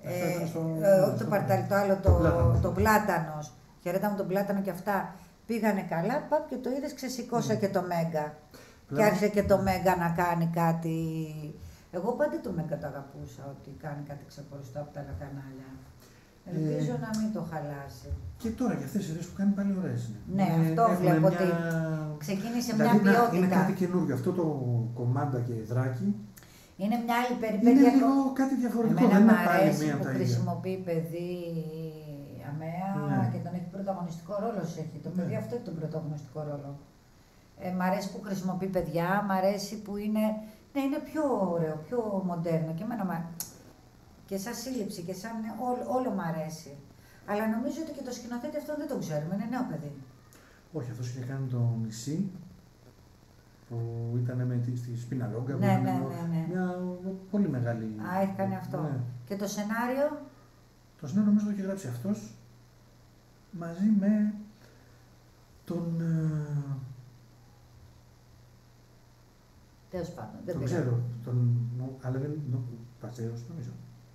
Όχι το Παρτάλι, το άλλο, το Πλάτανος. Χαιρέταμε τον Πλάτανο και αυτά. Πήγανε καλά, παπ και το είδες, ξεσηκώσα και το Μέγκα. Και άρχισε και το Μέγκα να κάνει κάτι. Εγώ πάντα το Μέγκα το αγαπούσα, ότι κάνει κάτι ξεχωριστό από τα άλλα κανάλια. Ελπίζω να μην το χαλάσει. Και τώρα για αυτές τις σειρές που κάνει πάλι ωραίες είναι. Ναι, αυτό βλέπω ότι ξεκίνησε μια ποιότητα. Είναι κάτι καινούργιο. Αυτό το κομμάντα και δράκι. Είναι μια άλλη περιπέτεια. Είναι λίγο κάτι διαφορετικό. Εμένα δεν είναι μ' πάλι αρέσει μία που τα ίδια. Χρησιμοποιεί παιδί αμαία και τον έχει πρωταγωνιστικό ρόλο. Το παιδί αυτό έχει τον πρωταγωνιστικό ρόλο. Μ' αρέσει που χρησιμοποιεί παιδιά, μ' αρέσει που είναι. Ναι, είναι πιο ωραίο, πιο μοντέρνο. Και εμένα και σαν σύλληψη και σαν όλο μ' αρέσει. Αλλά νομίζω ότι και το σκηνοθέτη αυτό δεν το ξέρουμε, είναι νέο παιδί. Όχι, αυτός είχε κάνει το νησί που ήταν στη Σπιναλόγκα. Ναι. Μια πολύ μεγάλη. Α, έχει κάνει αυτό. Ναι. Και το σενάριο. Το σενάριο νομίζω το είχε γράψει αυτός μαζί με τον. Τέλος πάντων, δεν ξέρω. Αλλά δεν. Πατσέος, νομίζω.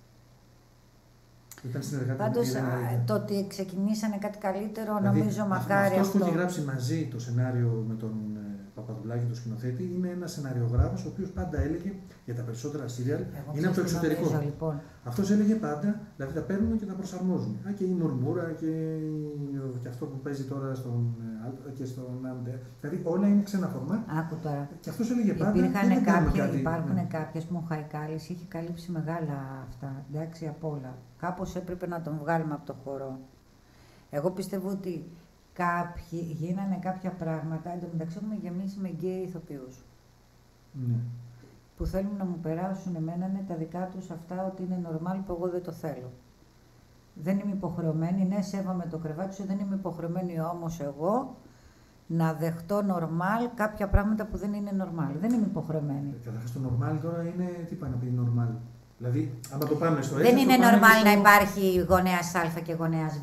Ήταν συνεργάτη. Πάντως, το ότι ξεκινήσανε κάτι καλύτερο, δηλαδή, νομίζω μακάρι αυτός αυτό. που έχει γράψει μαζί το σενάριο με τον Παπαδουλάκη, τον σκηνοθέτη, είναι ένας σεναριογράφος ο οποίος πάντα έλεγε για τα περισσότερα σύριαλ είναι από το εξωτερικό. Νομίζω, λοιπόν. Αυτός έλεγε πάντα, δηλαδή τα παίρνουν και τα προσαρμόζουν. Και η Μουρμούρα και αυτό που παίζει τώρα και στον Άμντε. Δηλαδή όλα είναι ξένα φορμά. Άκου τώρα. Και αυτός έλεγε πάντα. Υπάρχουν κάποιες που ο Χαϊκάλης είχε καλύψει μεγάλα αυτά. Εντάξει, απ' όλα. Κάπως έπρεπε να τον βγάλουμε από το χώρο. Εγώ πιστεύω ότι γίνανε κάποια πράγματα, εντωμεταξύ έχουμε γεμίσει με γκέι ηθοποιούς. Ναι. Που θέλουν να μου περάσουν εμένα με τα δικά τους αυτά ότι είναι normal που εγώ δεν το θέλω. Δεν είμαι υποχρεωμένη, ναι, σέβομαι το κρεβάτι σου, δεν είμαι υποχρεωμένη όμως εγώ να δεχτώ normal κάποια πράγματα που δεν είναι normal. Δεν είμαι υποχρεωμένη. Καταρχάς το normal τώρα είναι, τι πάει να πει normal. Δηλαδή, άμα το πάμε στο έτσι. Δεν είναι normal να υπάρχει γονέας Α και γονέας Β.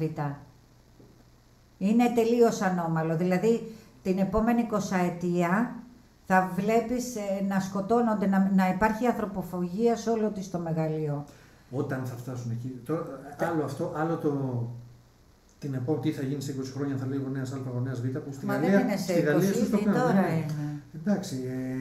Είναι τελείως ανώμαλο. Δηλαδή, την επόμενη 20ετία θα βλέπεις να σκοτώνονται, να υπάρχει ανθρωποφαγία σε όλο το μεγαλείο. Όταν θα φτάσουν εκεί. Τώρα, άλλο αυτό, άλλο την επόμενη, τι θα γίνει σε 20 χρόνια, θα λέει γονέας Α, γονέας Β, που στη Γαλλία, δεν είναι σε 20, το τώρα είναι. Εντάξει.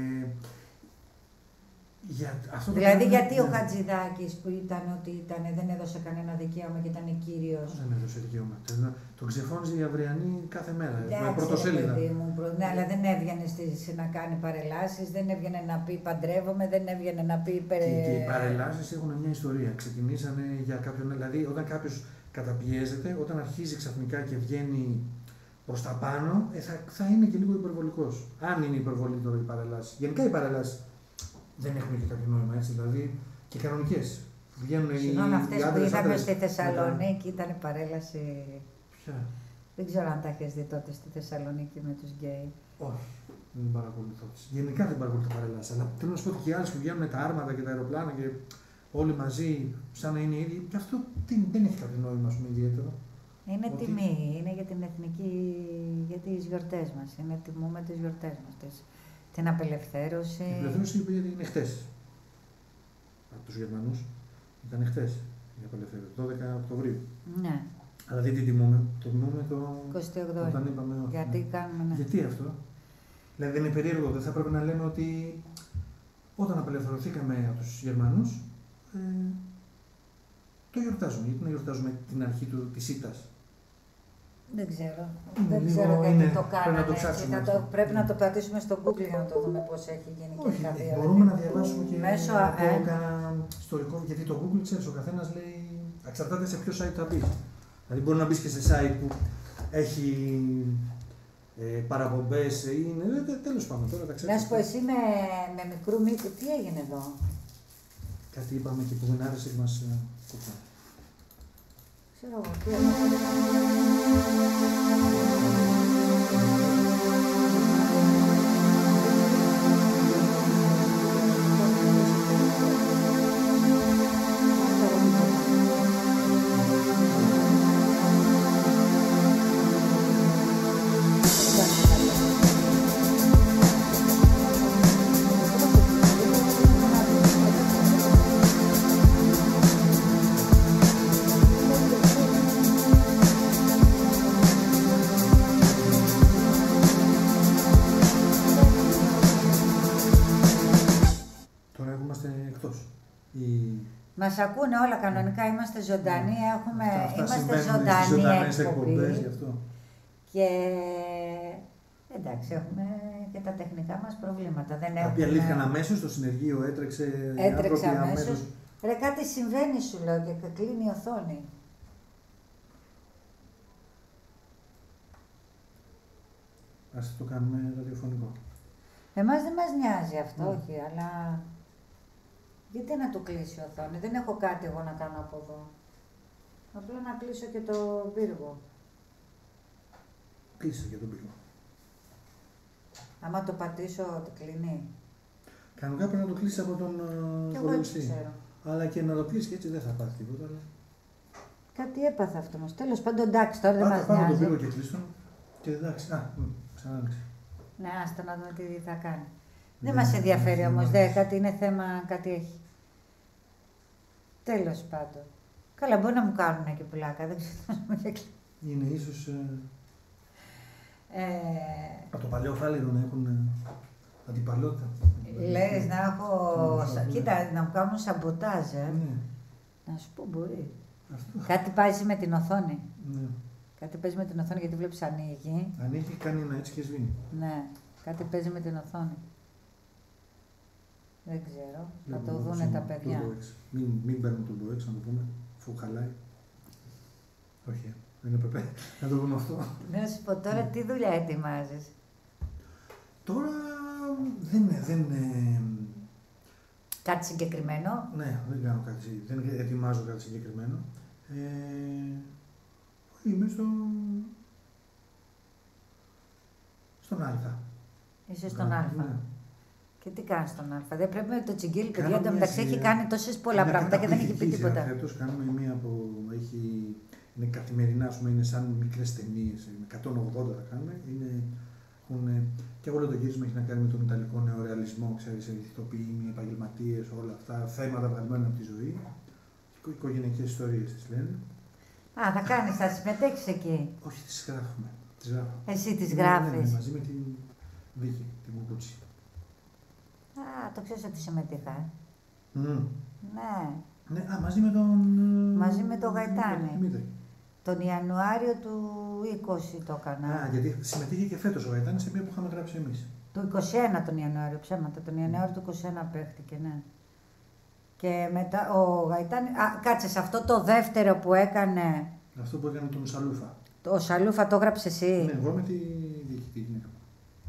Δηλαδή, γιατί ο Χατζηδάκης που δεν έδωσε κανένα δικαίωμα και ήταν κύριος. Δεν έδωσε δικαίωμα. Τον ξεφώνησε η Αυριανή κάθε μέρα. Με πρωτοσέλιδα. Ναι, αλλά δεν έβγαινε να κάνει παρελάσεις, δεν έβγαινε να πει παντρεύομαι, δεν έβγαινε να πει. Και οι παρελάσεις έχουν μια ιστορία. Ξεκινήσανε για κάποιον. Δηλαδή, όταν κάποιος καταπιέζεται, όταν αρχίζει ξαφνικά και βγαίνει προς τα πάνω, θα είναι και λίγο υπερβολικός. Αν είναι υπερβολή τώρα οι παρελάσεις. Γενικά οι παρελάσεις δεν έχουν και κάποιο νόημα, έτσι, δηλαδή και κανονικές. Βγαίνουν οι αυτές που είδαμε στη Θεσσαλονίκη ήταν παρέλαση. Ποια? Δεν ξέρω αν τα έχεις δει τότε στη Θεσσαλονίκη με τους γκέι. Όχι, δεν παρακολουθώ. Γενικά δεν παρακολουθώ παρέλαση. Αλλά θέλω να σου πω ότι και οι άλλοι που βγαίνουν τα άρματα και τα αεροπλάνα και όλοι μαζί, σαν να είναι οι ίδιοι, και αυτό δεν έχει κάποιο νόημα, ας πούμε, ιδιαίτερο. Είναι τιμή, είναι για την εθνική, για τις γιορτές μας. Τιμούμε τις γιορτές μας. Την απελευθέρωση. Η απελευθέρωση είναι χτες. Από τους Γερμανούς ήταν χτες η απελευθέρωση, 12 Οκτωβρίου. Ναι. Αλλά δεν την τιμούμε. Το τιμούμε το. 28. Όταν είπαμε όχι. Γιατί κάνουμε. Ναι. Γιατί αυτό? Δηλαδή δεν είναι περίεργο, δεν θα πρέπει να λέμε ότι όταν απελευθερωθήκαμε από τους Γερμανούς, το γιορτάζουμε. Γιατί να γιορτάζουμε την αρχή της ήττας? Δεν ξέρω. Είναι Δεν λίγο, ξέρω γιατί το κάνανε. Πρέπει να το ψάξουμε. Πρέπει να το πατήσουμε στο Google για να το δούμε πώς έχει γίνει και Όχι, δηλαδή. μπορούμε να διαβάσουμε και μέσω κάνα ιστορικό, γιατί το Google, ξέρεις, ο καθένας λέει, εξαρτάται σε ποιο site θα μπεις. Δηλαδή μπορεί να μπεις και σε site που έχει παραπομπές ή τέλος πάντων τώρα τα ξέρεις. Να σου πω, εσύ με μικρού μήκου, τι έγινε εδώ? Κάτι είπαμε και που δεν άρεσε και μας κούπα. Ξέρω εγώ, τι έγινε. Μας ακούνε όλα κανονικά, είμαστε ζωντανοί, είμαστε ζωντανοί εκπομπή. Και εντάξει, έχουμε και τα τεχνικά μας προβλήματα. Κάποιοι αλήθηκαν αμέσως, το συνεργείο έτρεξε αμέσως. Ρε, κάτι συμβαίνει σου λέω και κλείνει η οθόνη. Ας το κάνουμε ραδιοφωνικό. Εμάς δεν μας νοιάζει αυτό, όχι, αλλά γιατί να του κλείσει η οθόνη, δεν έχω κάτι εγώ να κάνω από εδώ. Απλά να κλείσω και το πύργο. Κλείσε και τον πύργο. Άμα το πατήσω, το κλείνει. Κανονικά πρέπει να το κλείσει από τον βολευτή. Αλλά και να το κλείσει και έτσι δεν θα πάθει τίποτα. Αλλά... Κάτι έπαθα αυτό όμως. Τέλος πάντων, εντάξει, τώρα δεν μας νοιάζει. Πάμε τον πύργο και κλείστο. Και εντάξει, ξανά άνοιξε. Ναι, άστα να δούμε τι θα κάνει. Δεν μας ενδιαφέρει όμως, κάτι είναι θέμα, κάτι έχει. Τέλος πάντων. Καλά, μπορεί να μου κάνουν και πλάκα, δεν ξέρω. Είναι ίσως... Από το παλαιό φάληρο να έχουν αντιπαλότητα. Λες να έχω... Κοίτα, να μου κάνουν σαμποτάζ, Ναι. Να σου πω, μπορεί. Αυτό. Κάτι παίζει με την οθόνη. Ναι. Κάτι παίζει με την οθόνη γιατί βλέπεις ανοίγει. Ανοίγει, κάνει ένα έτσι και σβήνει. Ναι, κάτι παίζει με την οθόνη. Δεν ξέρω. Θα το δούνε τα παιδιά. Μην παίρνουμε τον Boex, να το πούμε, αφού χαλάει. Όχι, δεν έπρεπε να το πούμε αυτό. Να σου πω τώρα τι δουλειά ετοιμάζεις. Τώρα δεν Κάτι συγκεκριμένο. Ναι, δεν κάνω κάτι, δεν ετοιμάζω κάτι συγκεκριμένο. Είμαι στον Α. Είσαι στον Α. Ναι. Και τι κάνεις στον Α. Δεν πρέπει με το τσιγκίλι, παιδιά, εντωμεταξύ έχει κάνει τόσες πολλά πράγματα και δεν έχει πει τίποτα. Φέτος κάνουμε μία που είναι καθημερινά, ας πούμε, είναι σαν μικρές ταινίες, 180 θα κάνουμε. Και όλο το γύρισμα έχει να κάνει με τον ιταλικό νεορεαλισμό, ξέρεις, ηθοποιοί, επαγγελματίες, όλα αυτά, θέματα βγαλμένα από τη ζωή. Οικογενειακές ιστορίες τις λένε. Α, θα κάνεις, θα συμμετέχεις εκεί. Όχι, τις γράφουμε. Εσύ τις γράφεις. Ναι, μαζί με την Βίκη, την Κουκούτσι. Α, το ξέρεις ότι συμμετείχα. Ναι. Μαζί με τον... Μαζί με τον Γαϊτάνη. Τον Ιανουάριο του 20 το έκανα. Α, γιατί συμμετείχε και φέτος ο Γαϊτάνης σε μία που είχαμε γράψει εμείς. Το 21 τον Ιανουάριο, ψέματα. Τον Ιανουάριο του 21 παίχτηκε, ναι. Και μετά ο Γαϊτάνη. Α, κάτσε, σε αυτό το δεύτερο που έκανε. Αυτό που έκανε τον Σαλούφα. Το Σαλούφα το έγραψε εσύ. Ναι, εγώ με τη γυναίκα μου.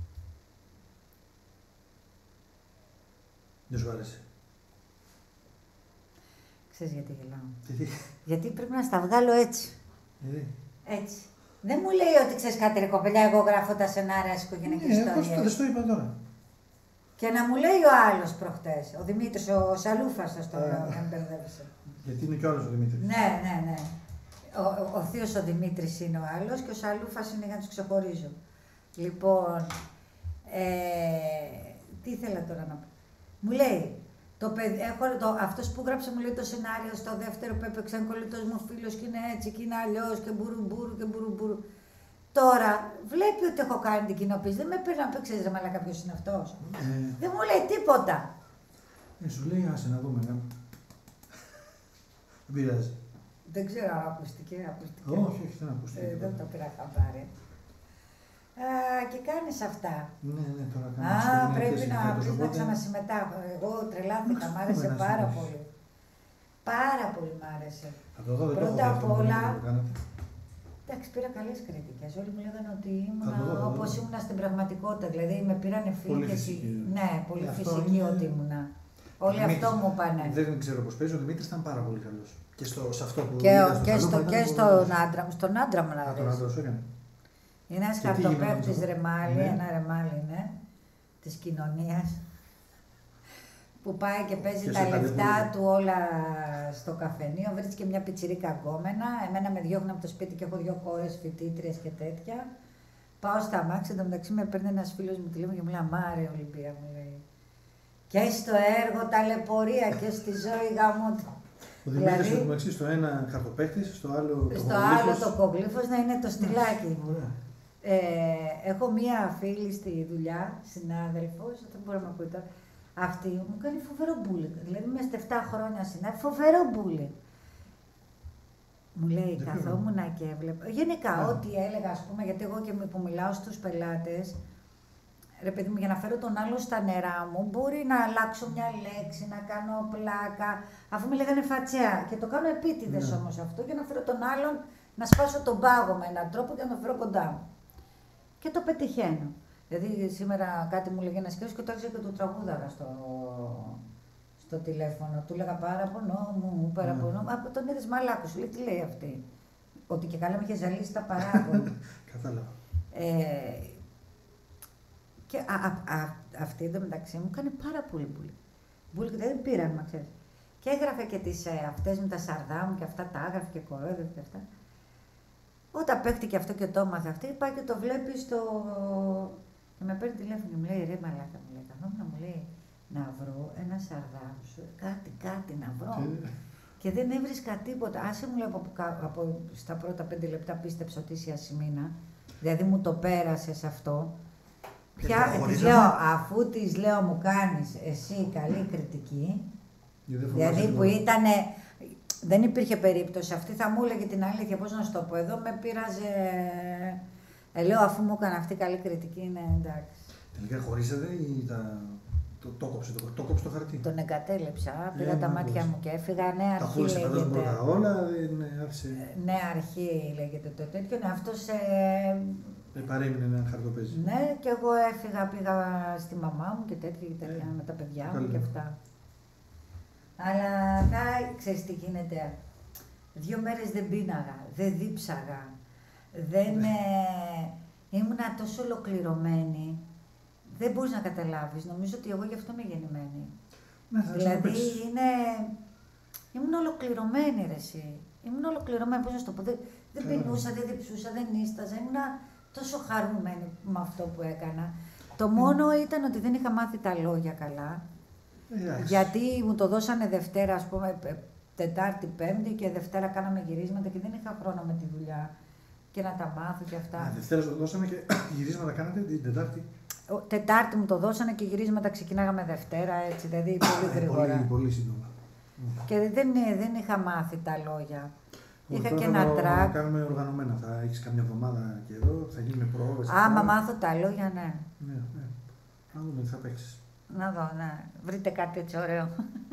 Δεν σου άρεσε? Ξέρεις γιατί γελάω. Γιατί πρέπει να στα βγάλω έτσι. Έτσι. Δεν μου λέει ότι ξέρεις κάτι ρε κοπελιά, εγώ γράφω τα σενάρια στις οικογενειακές ιστορίες. Δεν το είπα τώρα. Και να μου λέει ο άλλος προχτές, ο Δημήτρης, ο Σαλούφας, θα το λέω, να μην μπερδεύεσαι. Γιατί είναι κι ο άλλος ο Δημήτρης. Ναι. Ο θείος ο Δημήτρης είναι ο άλλος και ο Σαλούφας είναι για να τους ξεχωρίζω. Λοιπόν, τι ήθελα τώρα να πω. Μου λέει, αυτός που γράψε μου λέει το σενάριο στο δεύτερο που έπαιξαν κολλητός μου φίλος και είναι έτσι και είναι αλλιώς και μπουρουμπουρου και μπουρουμπουρου. Τώρα βλέπει ότι έχω κάνει την κοινοποίηση. Δεν με παίρνει να πει, ξέρεις, ρε μαλάκα, ποιος είναι αυτός. Δεν μου λέει τίποτα. Σου λέει, άσε να δούμε. Δεν πειράζει. Δεν ξέρω αν ακουστική. Όχι, δεν ακουστική. Δεν το πήρα χαμπάρι. Και κάνεις αυτά. Ναι, τώρα κάνεις. Πρέπει να ξανασυμμετάχω. Εγώ τρελάθηκα, μ' άρεσε πάρα πολύ. Πάρα πολύ μ' άρεσε. Πρώτα απ' όλα. Εντάξει, πήρα καλές κριτικές. Όλοι μου λέγανε ότι ήμουν όπως ήμουνα στην πραγματικότητα. Δηλαδή με πήρανε φίλοι και εσύ. Ναι, πολύ φυσική ότι ήμουνα. Όλοι αυτό μου είπανε. Δεν ξέρω πώς παίζει, ο Δημήτρης ήταν πάρα πολύ καλός. Και σε αυτό που και στον άντρα μου να αρέσει. Είναι ένας χαρτοπέκτης ρεμάλι, ένα ρεμάλι είναι, της κοινωνίας, που πάει και παίζει τα λεφτά του όλα στο καφενείο, βρίσκει μια πιτσιρίκα γκόμενα, εμένα με διώχνουν από το σπίτι και έχω 2 κόρες φοιτήτριες και τέτοια. Πάω στα αμάξια, εντωμεταξύ με παίρνει ένας φίλος μου τηλέφωνο και μου λέει «Μάρε Ολυμπία», μου λέει. Και στο έργο ταλαιπωρία και στη ζωή γάμο. Ο Δημήτρης δηλαδή, στο ένα χαρτοπαίκτης, στο άλλο το κογλύφος να είναι το στυλάκι μου. Έχω μία φίλη στη δουλειά, συνάδελφος, δεν μπορεί να με ακούει τώρα. Αυτή μου κάνει φοβερό bullying. Δηλαδή, μέσα στα 7 χρόνια συνάδελφο, φοβερό bullying. Μου λέει, καθόμουν και έβλεπα. Γενικά, ό,τι έλεγα, ας πούμε, γιατί εγώ και που μιλάω στους πελάτες, ρε παιδί μου, για να φέρω τον άλλο στα νερά μου, μπορεί να αλλάξω μια λέξη, να κάνω πλάκα, αφού με λέγανε φατσέα. Και το κάνω επίτηδες όμως αυτό, για να φέρω τον άλλον να σπάσω τον πάγο με έναν τρόπο και να τον φέρω κοντά μου. Και το πετυχαίνω. Δηλαδή, σήμερα κάτι μου λέγε ένα σκέφος και το άρχισα και το τραγούδαγα στο τηλέφωνο. Του έλεγα παραπονό μου, παραπονό μου. Τον είδες μαλάκο, σου λέει τι λέει αυτή. Ότι και καλά με είχε ζαλίσει τα παράπονα. Κατάλαβα. Και αυτή εντωμεταξύ μου κάνει πάρα πολύ bullying. Δεν πήραν, μα ξέρεις. Και έγραφε και τις αυτές με τα σαρδά μου και αυτά τα έγραφε και κορόιδευε και αυτά. Όταν παίχτηκε αυτό και το έμαθε αυτή, πάει και το βλέπει στο. Και με παίρνει τηλέφωνο και μου λέει: Ρε μαλάκα, μου λέει, καθόμουν μου λέει να βρω ένα σαρδά σου, κάτι να βρω. Και δεν έβρισκα τίποτα. Άσε μου λέει από στα πρώτα 5 λεπτά πίστεψα ότι είσαι Ασημίνα. Δηλαδή μου το πέρασες αυτό. Πια της λέω, αφού της λέω μου κάνεις εσύ καλή κριτική, δηλαδή που ήτανε, δεν υπήρχε περίπτωση, αυτή θα μου έλεγε την αλήθεια, πώς να σου το πω, εδώ με πείραζε, λέω αφού μου έκανε αυτή καλή κριτική είναι εντάξει. Τελικά χωρίσατε ή το κόψε το χαρτί. Τον εγκατέλειψα, πήρα τα μάτια μου και έφυγα, νέα αρχή λέγεται. Τα όλα, δεν άφησε. Νέα αρχή λέγεται το τέτοιο, αυτός παρέμεινε ένα χαρτοπέζι. Ναι, και εγώ έφυγα, πήγα στη μαμά μου και τέτοια με τα παιδιά μου και αυτά. Αλλά ξέρεις τι γίνεται. 2 μέρες δεν πίναγα, δεν δίψαγα, ήμουνα τόσο ολοκληρωμένη. Δεν μπορείς να καταλάβεις, νομίζω ότι εγώ γι' αυτό είμαι γεννημένη. Δηλαδή ήμουν ολοκληρωμένη ρε εσύ. Ήμουν ολοκληρωμένη, πώς να σου το πω. Δεν πεινούσα, δεν διψούσα, δεν νίσταζα, ήμουνα τόσο χαρούμενη με αυτό που έκανα. Το μόνο ήταν ότι δεν είχα μάθει τα λόγια καλά. Γιατί μου το δώσανε Δευτέρα, ας πούμε, Τετάρτη, Πέμπτη και Δευτέρα κάναμε γυρίσματα και δεν είχα χρόνο με τη δουλειά και να τα μάθω και αυτά. Δευτέρα το δώσανε και γυρίσματα κάνατε την Τετάρτη. Τετάρτη μου το δώσανε και γυρίσματα ξεκινάγαμε Δευτέρα, έτσι, δηλαδή πολύ γρήγορα. Πολύ σύντομα. Και δεν είχα μάθει τα λόγια. Είχα και ένα τρακ. Θα κάνουμε οργανωμένα. Θα έχεις καμιά εβδομάδα και εδώ, θα γίνουν πρόβες. Άμα μάθω τα λόγια, ναι. Ναι. Να δούμε τι θα παίξεις. Να δω, ναι. Βρείτε κάτι έτσι ωραίο.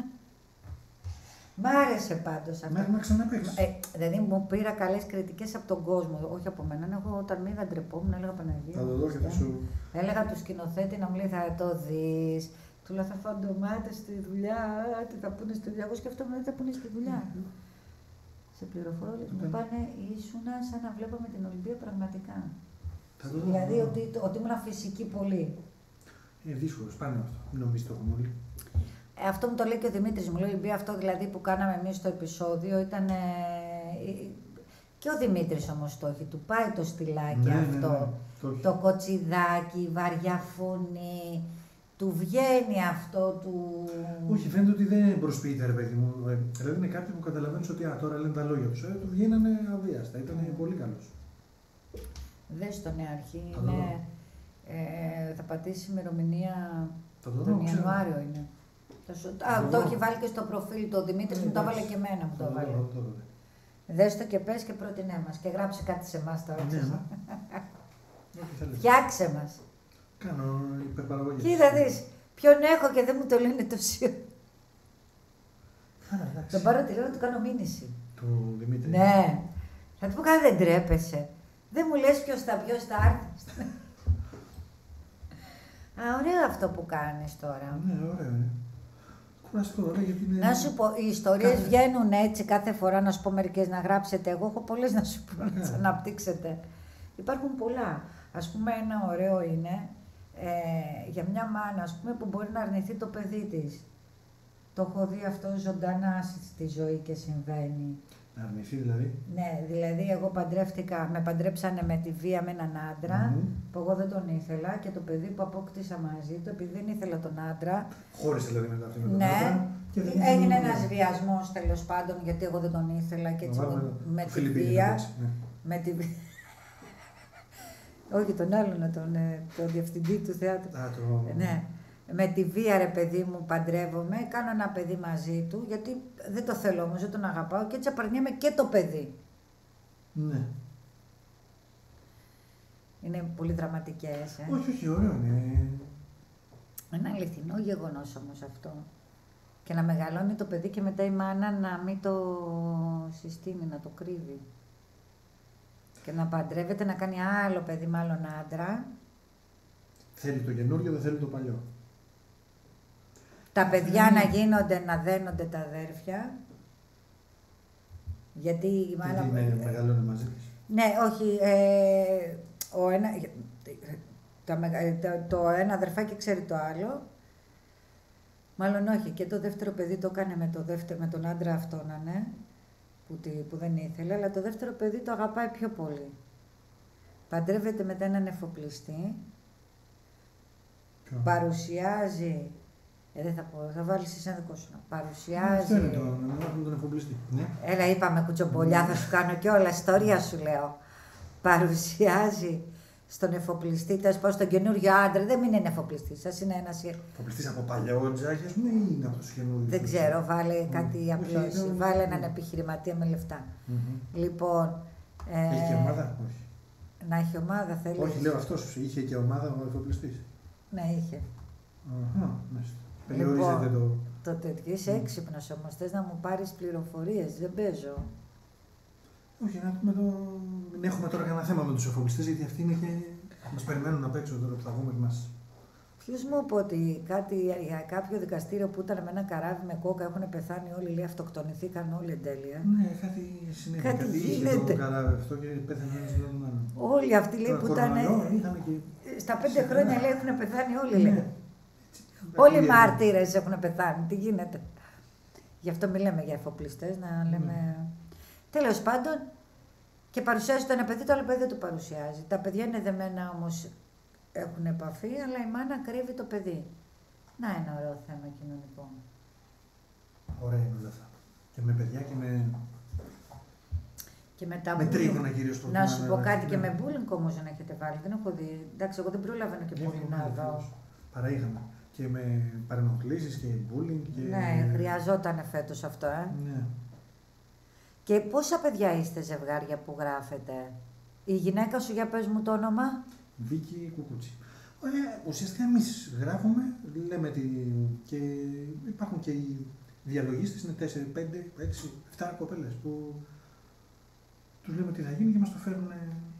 Μ' άρεσε πάντως αυτό. Μέχρι να ξαναπαίξεις. Δηλαδή μου πήρα καλές κριτικές από τον κόσμο, όχι από μένα. Εγώ όταν με είδα ντρεπόμουν, έλεγα Παναγία. Θα το δω και θα σου. Έλεγα του σκηνοθέτη να μου λέει θα το δεις. Του λέω θα φάω ντομάτες στη δουλειά, τι θα πούνε στη δουλειά. Εγώ σκέφτομαι τι θα πούνε στη δουλειά. Σε πληροφορώ, μου πάνε ήσουνα σαν να βλέπαμε την Ολυμπία πραγματικά. Δηλαδή ότι ήμουν φυσική πολύ. Δύσκολο, σπάνιο αυτό. Μην νομίζεις το έχουμε όλοι. Αυτό μου το λέει και ο Δημήτρης, μου λέει Ολυμπία, αυτό δηλαδή που κάναμε εμείς στο επεισόδιο ήταν. Και ο Δημήτρης όμως το έχει, του πάει το στυλάκι αυτό. Το κοτσιδάκι, η βαριά φωνή. Του βγαίνει αυτό του. Όχι, φαίνεται ότι δεν προσποιείται, ρε παιδί μου. Δηλαδή είναι κάποιοι που καταλαβαίνουν ότι τώρα λένε τα λόγια του. Του βγαίνανε αβίαστα. Ήταν πολύ καλός. Δες το Νεαρχή, είναι, θα πατήσει ημερομηνία τον Ιανουάριο είναι. Το έχει βάλει και στο προφίλ του, ο Δημήτρης μου το έβαλε και εμένα μου το έβαλε. Δες το και πες και πρότεινέ μας και γράψε κάτι σε εμάς τώρα. Φτιάξε μας. Κάνω υπερπαραγωγή. Κοίτα δεις, ποιον έχω και δεν μου το λένε τόση ώρα. Τον πάρω τηλέφωνο, του κάνω μήνυση. Του Δημήτρη. Ναι. Θα του πω κάτι, δεν τρέπεσαι. Δεν μου λες ποιος θα έρθει. Ωραίο αυτό που κάνεις τώρα. Ναι, ωραίο είναι. Κουραστικό, ωραία, γιατί είναι... Να σου πω, οι ιστορίες βγαίνουν έτσι κάθε φορά, να σου πω μερικές να γράψετε. Εγώ έχω πολλές να σου πω, να τις αναπτύξετε. Υπάρχουν πολλά. Ας πούμε, ένα ωραίο είναι για μια μάνα, ας πούμε, που μπορεί να αρνηθεί το παιδί της. Το έχω δει αυτό ζωντανά στη ζωή και συμβαίνει. Να αρνηθεί δηλαδή. Ναι, δηλαδή εγώ παντρεύτηκα, με παντρέψανε με τη βία με έναν άντρα, που εγώ δεν τον ήθελα και το παιδί που απόκτησα μαζί του, επειδή δεν ήθελα τον άντρα. Χώρισε δηλαδή μετά αυτή με τον ναι, άντρα. Και δεν έγινε ένας βιασμός τέλος πάντων, γιατί εγώ δεν τον ήθελα και έτσι με τη βία. Με τη βία. Όχι τον άλλον, τον διευθυντή του θεάτρου. Ναι. Με τη βία, ρε παιδί μου, παντρεύομαι, κάνω ένα παιδί μαζί του, γιατί δεν το θέλω όμως, δεν τον αγαπάω και έτσι απαρνιέμαι και το παιδί. Ναι. Είναι πολύ δραματικές, Όχι, όχι, ωραίο είναι. Ένα αληθινό γεγονός όμως αυτό. Και να μεγαλώνει το παιδί και μετά η μάνα να μην το συστήνει, να το κρύβει. Και να παντρεύεται, να κάνει άλλο παιδί με άλλον άντρα. Θέλει το καινούργιο, δεν θέλει το παλιό. Τα παιδιά να γίνονται, να δένονται τα αδέρφια. Γιατί η μάνα... Γιατί μεγαλώνει μαζί της. Ναι, όχι. Το ένα αδερφάκι ξέρει το άλλο. Μάλλον όχι. Και το δεύτερο παιδί το έκανε με τον άντρα αυτόν, ναι, που δεν ήθελε. Αλλά το δεύτερο παιδί το αγαπάει πιο πολύ. Παντρεύεται μετά έναν εφοπλιστή. Παρουσιάζει... δεν θα πω, θα βάλεις εσύ ένα δικό σου. Παρουσιάζει... Αυτό είναι τον εφοπλιστή. Ναι. Έλα, είπαμε κουτσομπολιά, θα σου κάνω κιόλα, ιστορία σου λέω. Παρουσιάζει στον εφοπλιστή, τέλος πάντων στον καινούριο άντρα, δεν είναι εφοπλιστής, σας είναι ένας... Εφοπλιστής από παλιό τζάκι, ας πούμε, ή είναι από τους καινούριους? Δεν ξέρω, βάλε κάτι απλό, βάλε έναν επιχειρηματία με λεφτά. Λοιπόν... Έχει και ομάδα, όχι. Να έχει ομάδα, θέλει. Όχι, λέω αυτός, είχε και ομάδα ο εφοπλιστής. Ναι, είχε. Μάλιστα. Περιορίζεται το τέτοιο. Είσαι έξυπνος όμως. Θες να μου πάρεις πληροφορίες. Δεν παίζω. Όχι, να πούμε μην έχουμε τώρα κανένα θέμα με τους εφοπλιστές, γιατί αυτοί είναι και μας περιμένουν απ' έξω τώρα που θα βγούμε και μας. Ποιος μου είπε ότι για κάποιο δικαστήριο που ήταν με ένα καράβι με κόκα έχουν πεθάνει όλοι, λέει, αυτοκτονηθήκαν όλοι εν τέλεια. Ναι, κάτι συνέβη. Κάτι είχε το καράβι αυτό και πέθανε ένας με τον άλλον. Όλοι αυτοί, λέει, που ήταν. Στα 5 χρόνια, λέει, έχουν πεθάνει όλοι, λέει. Όλοι οι μάρτυρες έχουν πεθάνει. Τι γίνεται. Γι' αυτό μιλάμε για εφοπλιστές, να λέμε. Τέλος πάντων, και παρουσιάζει το ένα παιδί, το άλλο παιδί δεν το παρουσιάζει. Τα παιδιά είναι δεμένα όμως, έχουν επαφή, αλλά η μάνα κρύβει το παιδί. Να, ένα ωραίο θέμα κοινωνικό. Ωραία είναι όλα αυτά. Και με παιδιά και με τρίγωνα κυρίως. Να σου πω κάτι, και με bullying όμως δεν έχετε βάλει. Δεν έχω δει. Εντάξει, εγώ δεν προλαβαίνω και πολύ να δω. Παρά είχαμε. Και με παρενοχλήσεις και bullying. Και... Ναι, χρειαζόταν φέτος αυτό, Ναι. Και πόσα παιδιά είστε ζευγάρια που γράφετε? Η γυναίκα σου, για πες μου το όνομα. Βίκη Κουκούτσι. Ουσιαστικά εμείς γράφουμε, λέμε και υπάρχουν και οι διαλογίστες, είναι 4, 5, 6, 7 κοπέλες που τους λέμε τι θα γίνει και μας το φέρνουν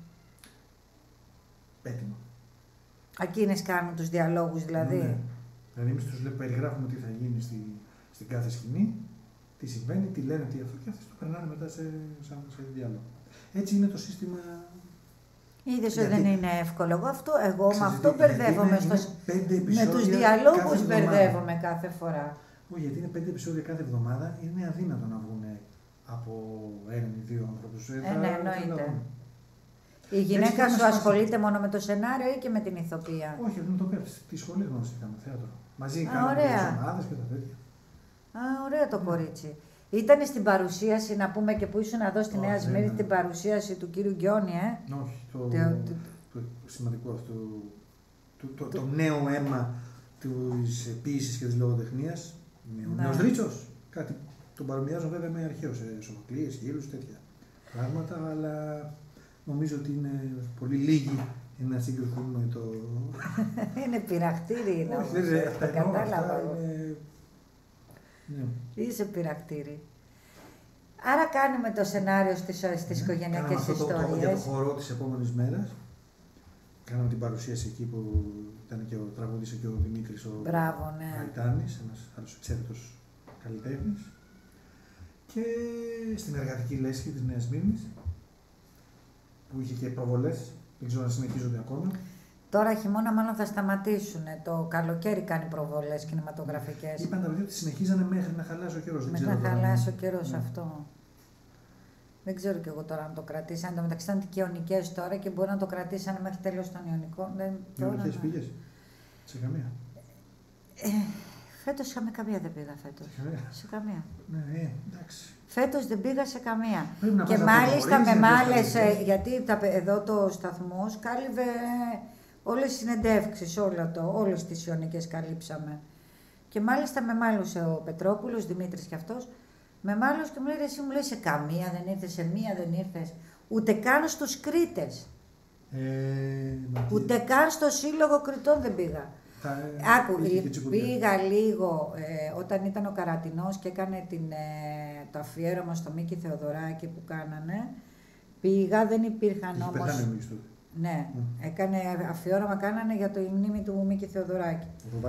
έτοιμο. Εκείνες κάνουν τους διαλόγους δηλαδή. Ναι. Δηλαδή εμείς τους περιγράφουμε τι θα γίνει στην κάθε σκηνή, τι συμβαίνει, τι λένε, τι αυτό και αυτές το περνάνε μετά σε διάλογο. Έτσι είναι το σύστημα. Είδες ότι δεν είναι εύκολο. Εγώ με αυτό μπερδεύομαι. Με τους διαλόγους μπερδεύομαι κάθε φορά. Όχι, γιατί είναι 5 επεισόδια κάθε εβδομάδα, είναι αδύνατο να βγουν από έναν ή δύο ανθρώπους. Ναι, εννοείται. Η γυναίκα σου ασχολείται μόνο με το σενάριο ή και με την ηθοποιία? Όχι, με το πέφτει. Τη σχολή μας είχαμε θέατρο. Μαζί κάναμε τις ομάδες και τα τέτοια. Ωραίο το κορίτσι. Ήταν στην παρουσίαση, να πούμε, και που ήσουν εδώ στη Νέα Σμύρνη, την παρουσίαση του κύριου Γκιόνι, Όχι, σημαντικό αυτό. Το νέο αίμα της ποίησης και της λογοτεχνίας. Ο νέος Ρίτσος. Κάτι τον παρομοιάζω βέβαια με αρχαίο σε Σοφοκλή, Αισχύλους, τέτοια πράγματα, αλλά νομίζω ότι είναι πολύ λίγοι να συγκριθούν με το. Είναι πειραχτήρι, είναι όμως. Δεν κατάλαβα. Ναι. Είσαι πειραχτήρι. Άρα κάνουμε το σενάριο στις οικογενειακές ιστορίες. Για το χορό της επόμενης μέρας. Κάναμε την παρουσίαση εκεί που ήταν και τραγούδισε και ο Δημήτρης ο Γαϊτάνης, ένας άλλος εξαίρετος καλλιτέχνης. Και στην εργατική λέσχη της Νέας Σμύρνης, που είχε και προβολές, δεν ξέρω αν συνεχίζονται ακόμα. Τώρα χειμώνα μάλλον θα σταματήσουν. Το καλοκαίρι κάνει προβολές κινηματογραφικές. Είπαν τα παιδιά ότι συνεχίζανε μέχρι να χαλάσει ο καιρός. Μέχρι να χαλάσει ο καιρός αυτό. Δεν ξέρω κι εγώ τώρα αν το κρατήσανε. Εν τω μεταξύ ήταν και ιωνικές τώρα και μπορεί να το κρατήσανε μέχρι τέλος των ιωνικών. Ιωνικές πήγες? Σε καμία? Φέτος σε καμία δεν πήγα φέτος. Σε καμία. Ναι, εντάξει. Φέτος δεν πήγα σε καμία. Και μάλιστα με μάλες, γιατί εδώ το σταθμός κάλυβε όλες τις συνεντεύξεις, όλες τις ιωνικές καλύψαμε. Και μάλιστα με μάλωσε ο Πετρόπουλος, Δημήτρης κι αυτός, με μάλωσε και μου λέει, εσύ μου λέει σε καμία δεν ήρθες, σε μία δεν ήρθες. Ούτε καν στους Κρήτες. Ούτε καν στο Σύλλογο Κρητών δεν πήγα. Άκου, πήγα λίγο όταν ήταν ο Καρατινός και έκανε το αφιέρωμα στο Μίκη Θεοδωράκη που κάνανε. Πήγα, δεν υπήρχαν όμως. Ναι, έκανε αφιέρωμα, κάνανε για το μνήμη του Μίκη Θεοδωράκη.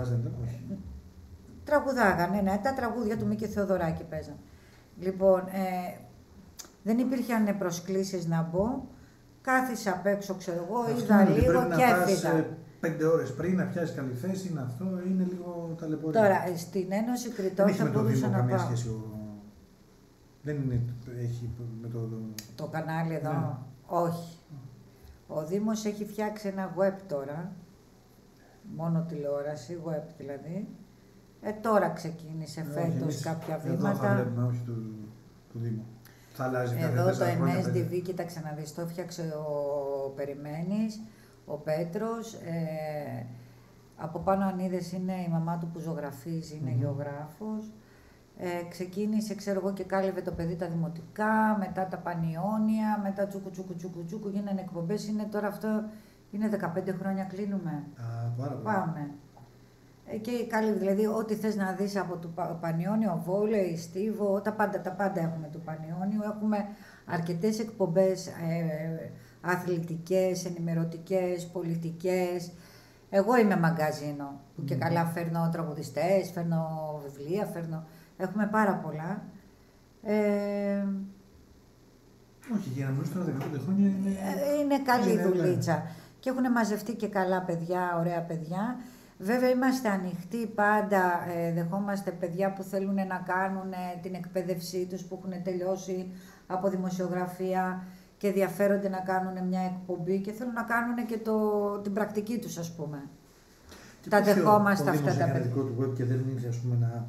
Τραγουδάγανε, ναι, τα τραγούδια του Μίκη Θεοδωράκη παίζαν. Λοιπόν, δεν υπήρχαν προσκλήσεις να μπω. Κάθισα απ' έξω, ξέρω εγώ, είδα λίγο και έφυγα. 5 ώρες πριν να πιάσει καλή θέση, είναι αυτό, είναι λίγο ταλαιπωρία. Τώρα, στην Ένωση Κρητών θα μπορούσα να πάω. Σχέση, δεν είναι, έχει με το κανάλι εδώ, ναι. Όχι. Ο Δήμος έχει φτιάξει ένα web τώρα, μόνο τηλεόραση, web δηλαδή. Τώρα ξεκίνησε φέτος κάποια βήματα. Εδώ θα βλέπουμε, όχι του Δήμου. Θα αλλάζει εδώ το MSDV, κοίταξε να δεις, το έφτιαξε ο Περιμένης, ο Πέτρος. Από πάνω αν είδες είναι η μαμά του που ζωγραφίζει, είναι γεωγράφος. Ξεκίνησε, ξέρω εγώ, και κάλυβε το παιδί τα δημοτικά, μετά τα πανιόνια, μετά τσούκου, γίνανε εκπομπές. Είναι τώρα αυτό, είναι 15 χρόνια κλείνουμε. Πάρα πολύ. Πάμε. Και κάλυβε, δηλαδή, ό,τι θες να δεις από το Πανιόνιο, βόλεϊ, στίβο, τα πάντα έχουμε του Πανιόνιου. Έχουμε αρκετές εκπομπές αθλητικές, ενημερωτικές, πολιτικές. Εγώ είμαι μαγκαζίνο, που και καλά φέρνω τραγουδιστές, φέρνω βιβλία, έχουμε πάρα πολλά. Όχι, για να μιλήσω τώρα 15 χρόνια είναι καλή δουλίτσα. Και έχουν μαζευτεί και καλά παιδιά, ωραία παιδιά. Βέβαια είμαστε ανοιχτοί πάντα, δεχόμαστε παιδιά που θέλουν να κάνουν την εκπαίδευσή τους, που έχουν τελειώσει από δημοσιογραφία και ενδιαφέρονται να κάνουν μια εκπομπή και θέλουν να κάνουν και την πρακτική τους, ας πούμε. Και τα δεχόμαστε αυτά τα παιδιά. Του web και δεν ήρθε, ας πούμε, να...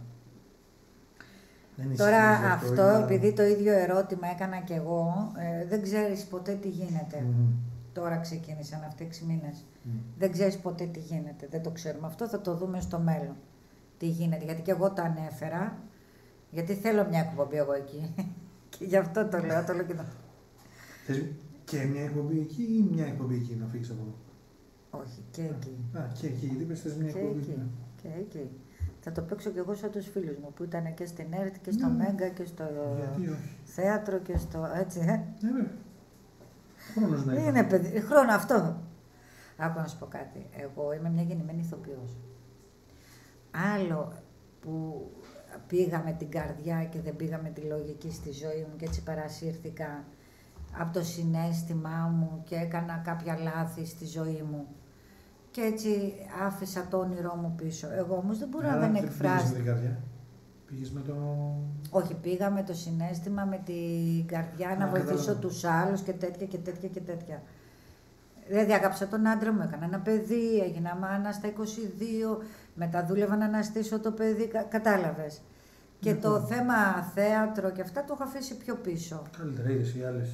Τώρα αυτό, επειδή το ίδιο ερώτημα έκανα κι εγώ, δεν ξέρεις ποτέ τι γίνεται. Τώρα ξεκίνησαν αυτοί 6 μήνες. Δεν ξέρεις ποτέ τι γίνεται, δεν το ξέρουμε. Αυτό θα το δούμε στο μέλλον. Τι γίνεται, γιατί και εγώ τα ανέφερα, γιατί θέλω μια εκπομπή εγώ εκεί. Και γι' αυτό το λέω, το λέω και το... Θες και μια εκπομπή εκεί ή μια εκπομπή εκεί να φύγεις από εδώ? Όχι, και εκεί. Και εκεί, γιατί πες θες μια εκπομπή εκεί. Και εκεί. Θα το παίξω κι εγώ σαν τους φίλους μου που ήταν και στην ΕΡΤ και στο Μέγκα και στο θέατρο και στο έτσι, Ναι, βέβαια. Χρόνος να είναι παιδί, χρόνο αυτό. Άκου να σου πω κάτι. Εγώ είμαι μια γεννημένη ηθοποιός. Άλλο που πήγα με την καρδιά και δεν πήγα με τη λογική στη ζωή μου και έτσι παρασύρθηκα από το συναίσθημά μου και έκανα κάποια λάθη στη ζωή μου. Και έτσι άφησα το όνειρό μου πίσω. Εγώ όμως δεν μπορώ να δεν εκφράσω. Πήγες με την καρδιά? Πήγες με το... Όχι, πήγα με το συναίσθημα, με την καρδιά να βοηθήσω τους άλλους και τέτοια και τέτοια και τέτοια. Δηλαδή αγάπησα τον άντρα μου, έκανα ένα παιδί, έγινα μάνα στα 22, μετά δούλευα να αναστήσω το παιδί, κατάλαβες. Και το θέμα θέατρο και αυτά το έχω αφήσει πιο πίσω. Καλύτερα είδες οι άλλες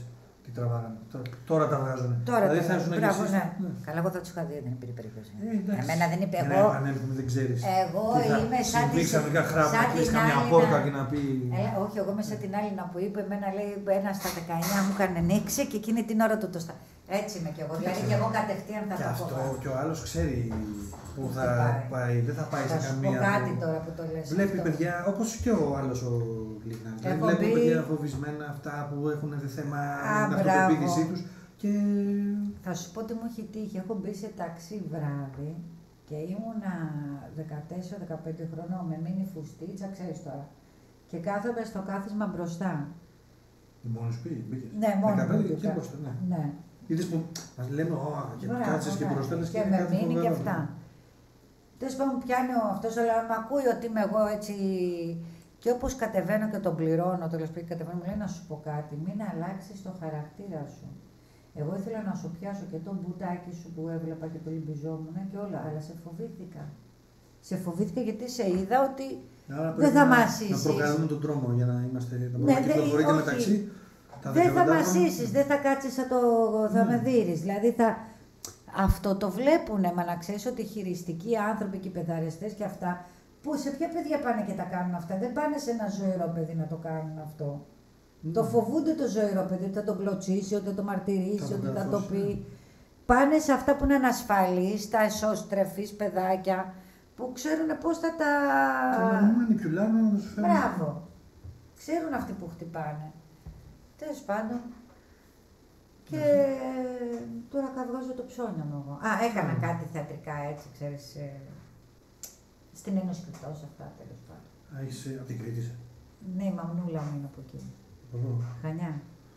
Τι τραβάγανε. Τώρα τα βγάζουν. Δηλαδή θα έρθουν μπράβο, ναι. Καλά, εγώ θα του είχα δει, δεν υπήρχε περίπτωση. Εμένα δεν είπε. Εγώ δεν ξέρεις. Εγώ είμαι σαν τη. Ξαφνικά χράμα να κλείσει καμιά πόρτα και να πει. Όχι, εγώ είμαι σαν την άλλη να που είπε, εμένα λέει ένα στα 19 μου έκανε νίξη και εκείνη την ώρα του το στα. Έτσι είμαι κι εγώ. Δηλαδή και εγώ κατευθείαν θα το πω. Και αυτό και ο άλλο ξέρει που θα πάει. Δεν θα πάει σε καμία. Θα σου πω κάτι τώρα που το λες. Βλέπει παιδιά, όπως και ο άλλος ο Λίγνας. Βλέπουν παιδιά φοβισμένα αυτά που έχουν θέμα με την αυτοπεποίθησή τους. Και... Θα σου πω τι μου έχει τύχει. Έχω μπει σε ταξί βράδυ και ήμουνα 14-15 χρονών με μίνι φουστίτσα, ξέρεις τώρα. Και κάθομαι στο κάθισμα μπροστά. Μόνος μπήκες. Ναι, μόνος και μπροστά, ναι. Είδες που μας λέμε, και κάτσεις και μπροστά και με μείνει και αυτά. Τέλος πάντων πιάνει αυτός, αλλά με ακούει ότι είμαι εγώ έτσι. Και όπως κατεβαίνω και τον πληρώνω, τέλος πάντων κατεβαίνω, μου λέει να σου πω κάτι, μην αλλάξεις το χαρακτήρα σου. Εγώ ήθελα να σου πιάσω και το μπουτάκι σου που έβλεπα και το λυμπιζόμουν και όλα, αλλά σε φοβήθηκα. Σε φοβήθηκα γιατί σε είδα ότι δεν θα μασίσεις. Να προκαλούμε τον τρόμο για να είμαστε, να μπορούμε να κυκλοφορείτε μεταξύ. Δεν θα μασίσεις, δεν θα κάτσεις θα με δείρεις. Δηλαδή αυτό το βλέπουνε, μα να ξέρεις ότι οι χειριστικοί άνθρωποι και οι πεδαρεστές και αυτά, που σε ποια παιδιά πάνε και τα κάνουν αυτά, δεν πάνε σε ένα ζωηρό παιδί να το κάνουν αυτό. Το φοβούνται το ζωηρό παιδί, ότι θα το κλωτσίσει, ότι θα το μαρτυρήσει, ότι θα το πει. Πάνε σε αυτά που είναι ανασφαλείς, τα εσώστρεφείς παιδάκια, που ξέρουν πώς θα τα... μανιπιουλάρουν να τους φέρουν. Μπράβο. Ξέρουν αυτοί που χτυπάνε. Τέλος πάντων. Και τώρα βγάζω το ψώνιο μου εγώ. Έκανα κάτι θεατρικά έτσι, ξέρεις, στην Ένωση Κρητός αυτά, τέλος πάντων. Είσαι από την Κρήτη, Ναι, η μαμνούλα μου είναι από εκεί. Χανιά.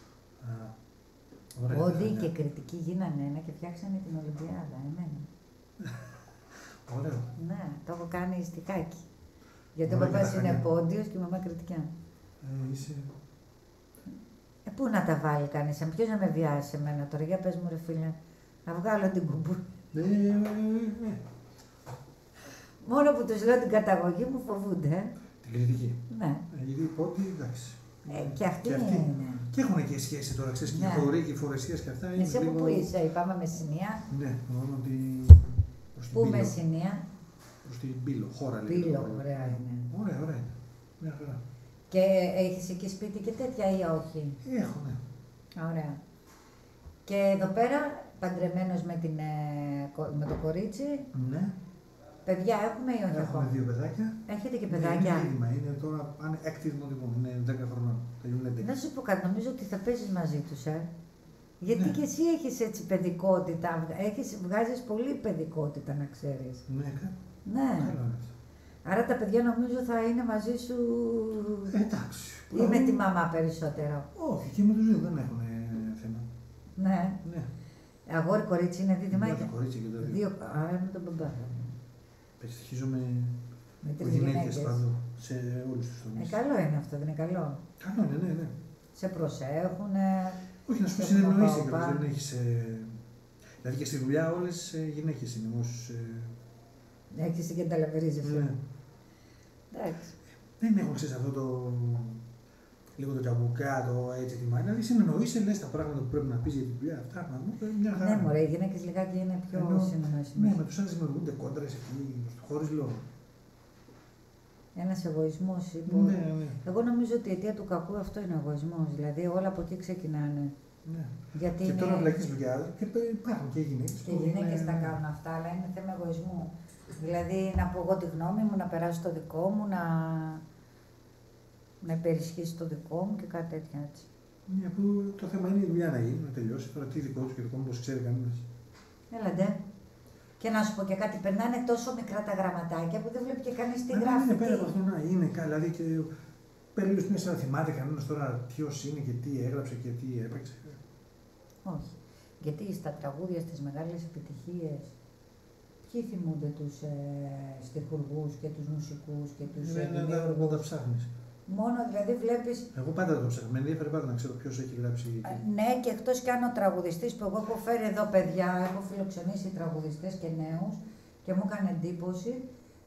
Ωραία. Όντι και κριτικοί γίνανε ένα και φτιάξανε την Ολυμπιάδα, εμένα. Ωραίο. Ναι, το έχω κάνει στιχάκι. Γιατί ο παπάς είναι πόντιος και η μαμά κριτικιά. Είσαι... Πού να τα βάλει κανείς, ποιος να με βιάσει εμένα τώρα, για πες μου ρε φίλε, να βγάλω την κουμπού. Μόνο που τους λέω την καταγωγή μου φοβούνται. Την κριτική. Ναι. Γιατί πότε, εντάξει. Και αυτοί είναι. Και έχουν και σχέση τώρα, ξέρεις, και οι χωροί και οι φορεσίες και αυτά. Εσύ από πού είσαι, είπαμε Μεσσηνία. Ναι, μόνο ότι... Πού Μεσσηνία. Προς την Πύλο, χώρα λέει. Πύλο, ωραία είναι. Ωραία, ωραία. Μια χαρά. Και έχεις εκεί σπίτι και τέτοια ή όχι? Έχω, ναι. Ωραία. Και εδώ πέρα, παντρεμένος με το κορίτσι. Ναι. Παιδιά έχουμε ή όχι? Έχουμε δύο παιδάκια. Έχετε και παιδάκια? Είναι τώρα, πάνε έκτη δημοτικού, είναι 10 χρονών. Να σου πω κάτι, νομίζω ότι θα παίζεις μαζί τους, Γιατί και εσύ έχεις έτσι παιδικότητα, βγάζεις πολύ παιδικότητα να ξέρεις. Ναι. Άρα τα παιδιά νομίζω θα είναι μαζί σου. Εντάξει. Ή με τη μαμά περισσότερο? Όχι, και με τους δύο δεν έχουν θέμα. Ναι. Αγόρι, κορίτσι είναι δίδυμα. Ναι, κορίτσι και τα δύο. Άρα με τον μπαμπά. Περιστοιχίζομαι με τις γυναίκες παντού, σε όλους τους τομείς. Καλό είναι αυτό, δεν είναι καλό? Καλό είναι, ναι. Σε προσέχουν. Όχι, να σου πω συνεννοείσαι και δεν έχεις... Δηλαδή και στη δουλειά όλες γυναίκες είναι όμως... Έχεις και ταλαιπωρίζεσαι. Ναι. Εντάξει. Δεν έχω, ξέρεις, αυτό το... λίγο το τσαμπουκά, το έτσι τη μάνα. Δηλαδή συνεννοείσαι, λες τα πράγματα που πρέπει να πεις για τη δουλειά, αυτά να μου μια χαρά. Ναι, μωρέ, οι γυναίκες λιγάκι είναι πιο συνεννοήσιμες. Ναι, με τους άντρες δημιουργούνται κόντρες εκεί, χωρίς λόγο. Ένας εγωισμός. Ναι. Εγώ νομίζω ότι η αιτία του κακού αυτό είναι ο εγωισμός. Δηλαδή όλα από εκεί ξεκινάνε. Ναι. Γιατί και τώρα βλακείς δουλειά και υπάρχουν και γυναίκες. Και οι γυναίκες τα κάνουν αυτά, αλλά είναι θέμα εγωισμού. Δηλαδή να πω εγώ τη γνώμη μου, να περάσω το δικό μου, να υπερισχύσει το δικό μου και κάτι τέτοια έτσι. Ναι, που το θέμα είναι η δουλειά να γίνει, να τελειώσει. Τώρα τι δικό του και δικό μου, πώς ξέρει κανένας. Έλατε. Και να σου πω και κάτι, περνάνε τόσο μικρά τα γραμματάκια που δεν βλέπει και κανείς τι γράφει. Είναι πέρα από αυτό, είναι δηλαδή και περίπου μέσα να θυμάται κανένας τώρα ποιος είναι και τι έγραψε και τι έπαιξε. Όχι. Γιατί στα τραγούδια, στις μεγάλες επιτυχίες, ποιοι θυμούνται τους στιχουργούς και τους μουσικούς και τους δημιουργούς? Δεν τα ψάχνεις. Μόνο δηλαδή βλέπεις. Εγώ πάντα το ψάχνω. Με ενδιαφέρει πάντα να ξέρω ποιος έχει γράψει. Ναι, και εκτός κι αν ο τραγουδιστής που εγώ έχω φέρει εδώ παιδιά, έχω φιλοξενήσει τραγουδιστές και νέους και μου έκανε εντύπωση.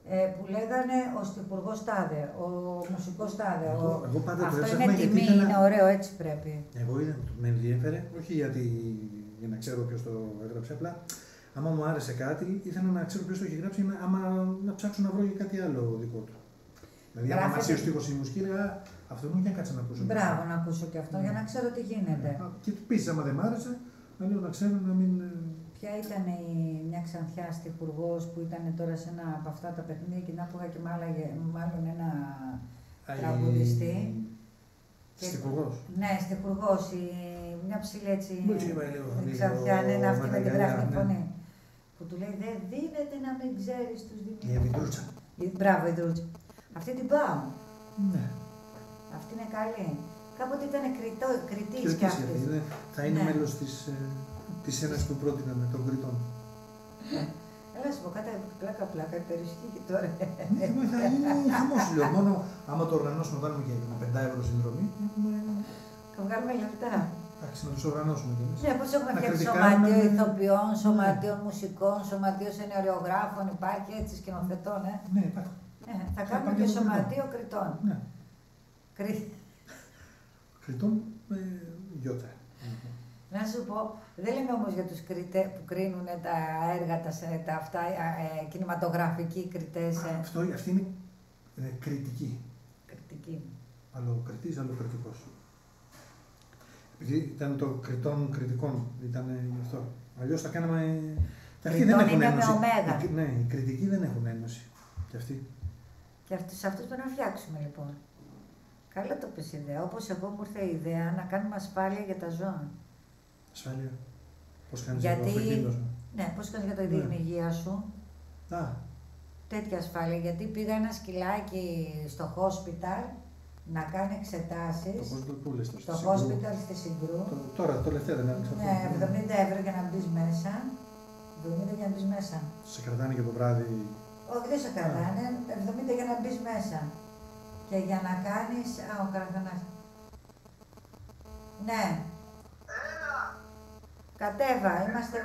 που λέγανε ο στιχουργός τάδε, ο μουσικός τάδε. Εγώ πάντα αυτό το είναι έψαχνα τιμή, γιατί είναι ωραίο, έτσι πρέπει. Εγώ με ενδιέφερε, όχι για να ξέρω ποιος το έγραψε, απλά άμα μου άρεσε κάτι, ήθελα να ξέρω ποιος το έχει γράψει, άμα να ψάξω να βρω και κάτι άλλο δικό του. Δηλαδή, άμα μου αρέσει ο στίχος η μουσική, έλεγα αυτό μου για να κάτσε να ακούσω. Μπράβο, να ακούσω και αυτό, για να ξέρω τι γίνεται. Και επίσης, άμα δεν μ' άρεσε, να λέω να ξέρω να μην. Ποια ήταν μια ξανθιά στιχουργός που ήταν τώρα σε ένα από αυτά τα παιχνίδια και να άκουγα και μάλλον ένα τραγουδιστή. Στιχουργός. Ναι, στιχουργός, μια ψηλή έτσι. Ξανθιά, ναι, αυτή με την γράφη φωνή. Που του λέει δεν δίνεται να μην ξέρεις τους δημιουργούς. Η Ιδρούτσα. Μπράβο, η Ιδρούτσα. Αυτή την πάω. Ναι. Αυτή είναι καλή. Κάποτε ήταν κριτής κι αυτή. Θα είναι μέλος της ένωσης που πρότειναμε των κριτών. Έλα σου πω κάτι πλάκα, υπερισχύει τώρα. Ναι, θα γίνει χαμός, λέω. Μόνο άμα το οργανώσουμε, βάλουμε και ένα 5 ευρώ συνδρομή. Θα βγάλουμε λεφτά. Εντάξει, να τους οργανώσουμε κι εμείς. Ναι, πώς έχουμε φτιάξει σωματείο ηθοποιών, σωματείο μουσικών, σωματείο σενεριογράφων, υπάρχει έτσι σκηνοθετών. Ναι, υπάρχει. Θα κάνουμε και σωματείο κριτών. Ναι. Κριτών γιώτα. Να σου πω, δεν λέμε όμως για τους κριτές που κρίνουν τα έργα, τα αυτά, κινηματογραφικοί κριτές. Αυτή είναι κριτική. Κριτική. Άλλο κριτής, άλλο κριτικός. Επειδή ήταν το κριτών κριτικών, ήταν γι' αυτό. Αλλιώς θα κάναμε. Κριτών είναι με ωμέγα. Ναι, οι κριτικοί δεν έχουν ένωση. Και αυτοί. Και σε αυτούς πρέπει να φτιάξουμε λοιπόν. Καλά το πες ιδέα. Όπως εγώ μου ήρθε η ιδέα να κάνουμε ασφάλεια για τα ζώα. Ασφάλεια. Πώς κάνεις γιατί... για το αυτοκίνητο σου. Ναι, πώς κάνεις για την υγεία σου. Τέτοια ασφάλεια. Γιατί πήγα ένα σκυλάκι στο hospital να κάνει εξετάσεις. Το hospital στη Συγκρού. Τώρα, το τελευταίο δεν άνοιξε αυτό. Ναι, 70 ευρώ για να μπεις μέσα. 70 για να μπεις μέσα. Σε κρατάνε και το βράδυ. Όχι, δεν σε κρατάνε. 70 για να μπεις μέσα. Και για να κάνεις. Ο Καραθανάς. Ναι. Κατέβα, είμαστε.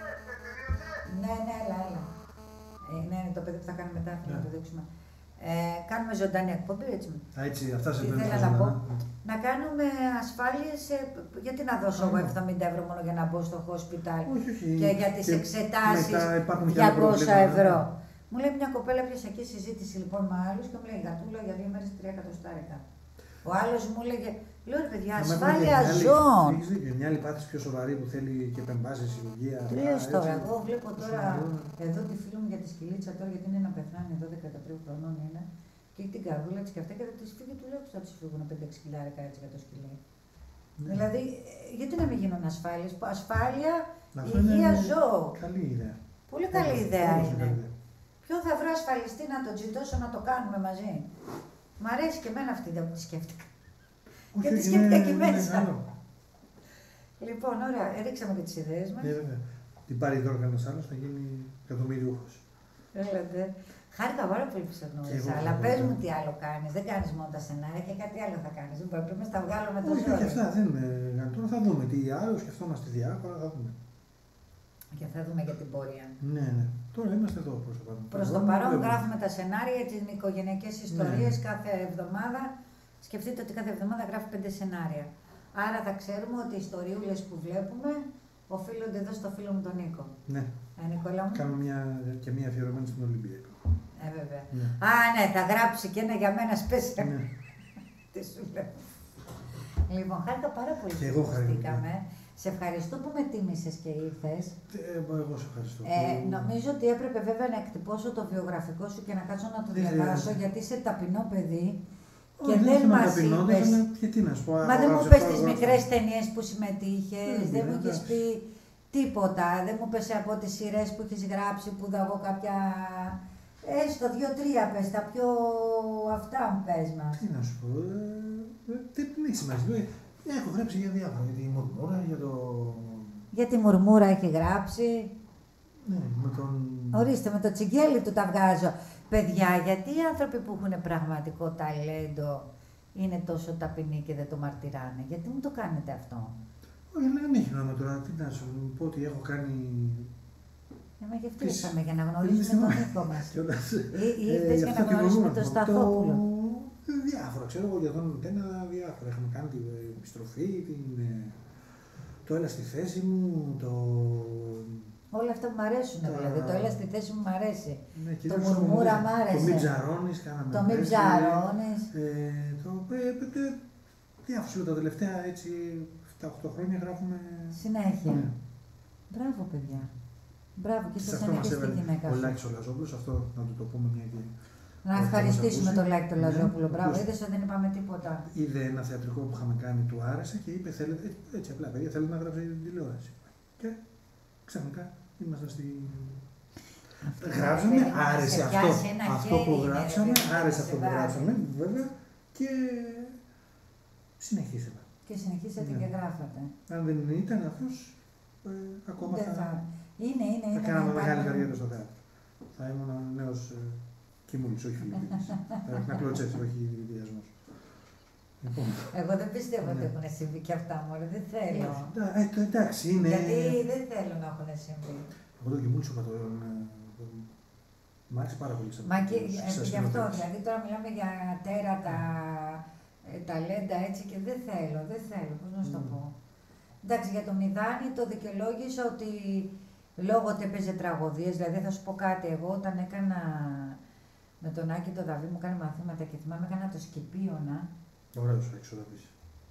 Ναι, έλα. Ναι, το παιδί που θα κάνει μετά, θα το δείξουμε. Κάνουμε ζωντανή εκπομπή, έτσι. Αυτά σε ήθελα να πω. Να κάνουμε ασφάλειες, γιατί να δώσω εγώ 70 ευρώ μόνο για να μπω στο hospital και για τις εξετάσεις 200 ευρώ. Μου λέει μια κοπέλα πιάσε εκεί συζήτηση λοιπόν με άλλους και μου λέει γατούλα για 2 μέρες 3 εκατοστάρικα. Ο άλλος μου έλεγε, λέω ρε παιδιά, ασφάλεια ζώων. Έχεις δίκιο, μια άλλη πάθηση πιο σοβαρή που θέλει και επεμβάσεις, χειρουργία. Τι λες τώρα, εγώ βλέπω τώρα εδώ τη φίλη μου για τη σκυλίτσα τώρα, γιατί είναι να πεθάνει 12-13 χρονών είναι. Και έχει την καρδούλα της και αυτά και θα της φύγει, του λέω θα της φύγουν 5-6 χιλιάρικα έτσι για το σκυλί. Ναι. Δηλαδή, γιατί να μην γίνουν ασφάλειες, ασφάλεια, υγεία ζώου. Καλή ιδέα. Πολύ καλή ιδέα είναι. Ποιον θα βρω ασφαλιστή να τον τζιτώσω να το κάνουμε μαζί. Μ' αρέσει και εμένα αυτή που τη σκέφτηκα. Και τη σκέφτηκα εκεί μέσα. Λοιπόν, ωραία, ρίξαμε και τις ιδέες μας. Την πάρει τώρα κανένας άλλος, θα γίνει εκατομμυριούχος. Έλατε. Χάρηκα πάρα πολύ που σε γνώρισα, αλλά πες μου τι άλλο κάνεις. Δεν κάνεις μόνο τα σενάρια και κάτι άλλο θα κάνεις. Δεν πρέπει να τα βγάλω με το ζώο. Όχι, αυτά δεν είναι. Τώρα θα δούμε τι άλλο, σκεφτόμαστε διάφορα, θα δούμε. Και θα δούμε για την πορεία. Ναι. Τώρα είμαστε εδώ προς το παρόν. Προς το παρόν γράφουμε τα σενάρια, τις οικογενειακές ιστορίες κάθε εβδομάδα. Σκεφτείτε ότι κάθε εβδομάδα γράφει 5 σενάρια. Άρα θα ξέρουμε ότι οι ιστοριούλες που βλέπουμε οφείλονται εδώ στο φίλο μου τον Νίκο. Ναι. Νικόλα μου. Κάνουμε και μία αφιερωμένη στην Ολυμπία. Βέβαια. Ναι. Ναι, θα γράψει και ένα για μένα σπέσια. Ναι. Τι σου λέω. Λοιπόν, χάρηκα πάρα πολύ που συζητήκαμε. Σε ευχαριστώ που με τίμησες και ήρθες. Εγώ σε ευχαριστώ. Νομίζω ότι έπρεπε βέβαια να εκτυπώσω το βιογραφικό σου και να κάτσω να το διαβάσω, γιατί είσαι ταπεινό παιδί. Και δεν μας είπες. Μα δεν μου είπες τις μικρές ταινίες που συμμετείχες, δεν μου είχες πει τίποτα. Δεν μου είπες από τις σειρές που έχεις γράψει, που δω εγώ κάποια. Έστω 2-3 πες, τα πιο αυτά μου πες μας. Τι να σου πω, δεν έχει σημασία. Έχω γράψει για διάφορα, για τη Μουρμούρα, για το. Για τη Μουρμούρα έχει γράψει. Ναι, με τον. Ορίστε, με το τσιγκέλι του τα βγάζω. Παιδιά, γιατί οι άνθρωποι που έχουν πραγματικό ταλέντο είναι τόσο ταπεινοί και δεν το μαρτυράνε, γιατί μου το κάνετε αυτό. Όχι, δεν έχει νόημα τώρα. Τι να σου πω ότι έχω κάνει Μα γι' αυτό ήρθαμε, για να γνωρίζουμε τον οίκο μας. Ή ήρθες για να γνωρίσουμε τον Σταθόπουλο. Διάφορα, ξέρω εγώ για τον Αντένα, διάφορα. Έχουμε κάνει την επιστροφή, το έλα στη θέση μου, όλα αυτά που μου αρέσουν, δηλαδή. Το έλα στη θέση μου μ' αρέσει. Ναι, το μουρμούρα μ' άρεσε. Το μη ψαρώνεις, κάναμε. Το μη ψαρώνεις. Διάφορα τα τελευταία έτσι 7-8 χρόνια γράφουμε. Συνέχεια. Ναι. Μπράβο, παιδιά. Μπράβο, και σας ανήκει στη γυναίκα. Ο Λάκης ο Λαζόπουλος, αυτό να του το πούμε μια και. Να ευχαριστήσουμε τον Λάκη τον Λαζόπουλο. Μπράβο, είδες ότι δεν είπαμε τίποτα. Είδε ένα θεατρικό που είχαμε κάνει, του άρεσε και είπε: θέλετε, έτσι απλά, παιδιά, θέλετε να γράψετε την τηλεόραση. Και ξαφνικά ήμασταν στη. Γράψαμε, άρεσε αυτό που γράψαμε, άρεσε αυτό που γράψαμε, βέβαια, και συνεχίσαμε. Και συνεχίσατε και γράφατε. Αν δεν ήταν αυτός, ακόμα θα κάναμε μεγάλη καριέρα στο θέατρο. Θα ήμουν νέος Κιμούλης, όχι Φιλιππίνης. Θα έριχνα κλωτσές, όχι βιασμός. Εγώ δεν πιστεύω ότι έχουν συμβεί και αυτά μόνο, δεν θέλω. Εντάξει, είναι. Γιατί δεν θέλω να έχουν συμβεί. Εγώ τον Κιμούλη σου είπα μ' άρεσε πάρα πολύ. Μα και γι' αυτό, δηλαδή τώρα μιλάμε για τέρατα ταλέντα έτσι και δεν θέλω, πώς να σου το πω. Εντάξει, για το Μηδάνη το δικαιολόγησα ότι λόγω ότι έπαιζε τραγωδίες, δηλαδή θα σου πω κάτι, εγώ όταν έκανα με τον Άκη τον Δαβί μου κάνει μαθήματα και θυμάμαι έκανα το Σκυπίωνα. Ωραίος ο Δαβής.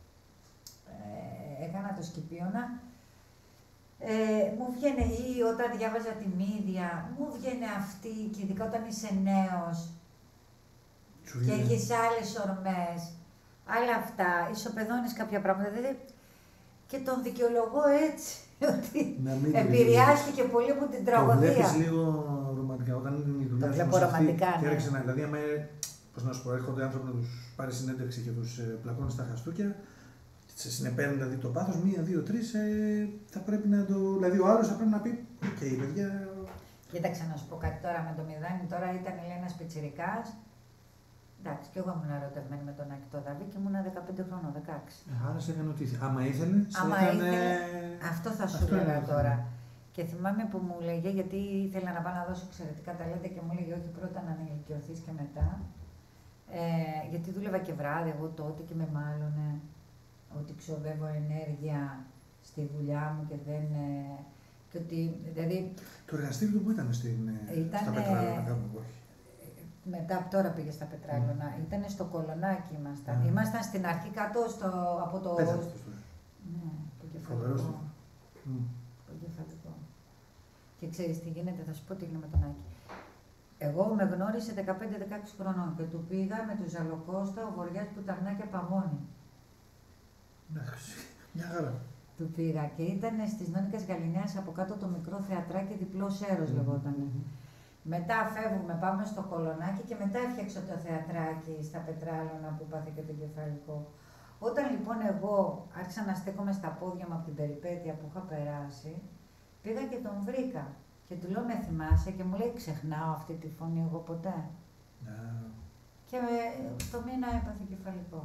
Έκανα το Σκυπίωνα. Μου βγαίνει ή όταν διάβαζα τη Μύδια, μου βγαίνει αυτή και ειδικά όταν είσαι νέος και έχεις άλλες ορμές, άλλα αυτά, ισοπεδώνεις κάποια πράγματα, δηλαδή, και τον δικαιολογώ έτσι, ότι επηρεάστηκε πολύ από την τραγωδία. Το βλέπεις λίγο ρομαντικά, όταν είναι η δουλειά σου. Το βλέπω ρομαντικά, ναι. Δηλαδή, άμα, πώς να σου πω, έρχονται άνθρωποι να τους πάρει συνέντευξη και τους πλακώνει στα χαστούκια, σε συνεπέρνει δηλαδή το πάθος, 1, 2, 3, θα πρέπει να το. Δηλαδή, ο άλλος θα πρέπει να πει: οκ, παιδιά. Κοίταξε να σου πω κάτι τώρα με το Μηδάνη. Τώρα ήταν ένας πιτσιρικάς. Εντάξει, και εγώ ήμουν ερωτευμένη με τον Άκη το Δαβί και ήμουν 15 χρόνων, 16. Άρα σε έκανε ότι άμα ήθελε. Αυτό θα σου έλεγα τώρα. Και θυμάμαι που μου λέγε, γιατί ήθελα να πάω να δώσω εξαιρετικά ταλέντα και μου έλεγε: όχι, πρώτα να ανηλικιωθείς και μετά. Γιατί δούλευα και βράδυ εγώ τότε και με μάλωνε ότι ξοδεύω ενέργεια στη δουλειά μου και δεν. Και ότι, δηλαδή, το εργαστήριο του που ήταν στα Πετράλαινα, όχι. Μετά τώρα πήγε στα Πετράλαινα. Ήταν στο Κολονάκι ήμασταν. Ήμασταν στην αρχή κάτω από το. Ναι, το κεφαλικό. Το κεφαλικό. Και ξέρεις τι γίνεται, θα σου πω τι έγινε με τον Άκη. Εγώ με γνώρισε 15-16 χρονών και του πήγα με τον Ζαλοκώστα, ο Βοριάς που ταρνάκια παγώνει. Εντάξει, μια χαρά. Του πήγα και ήταν στις Νόνικας Γαλινέας από κάτω το μικρό θεατράκι, διπλός έρος λεγότανε. Μετά φεύγουμε, πάμε στο Κολονάκι και μετά έφτιαξα το θεατράκι στα Πετράλαινα που πάθε και το κεφαλικό. Όταν λοιπόν εγώ άρχισα να στέκομαι στα πόδια μου από την περιπέτεια που είχα περάσει, πήγα και τον βρήκα. Και του λέω: με θυμάσαι? Και μου λέει: ξεχνάω αυτή τη φωνή εγώ ποτέ. Και το μήνα έπαθε κεφαλικό.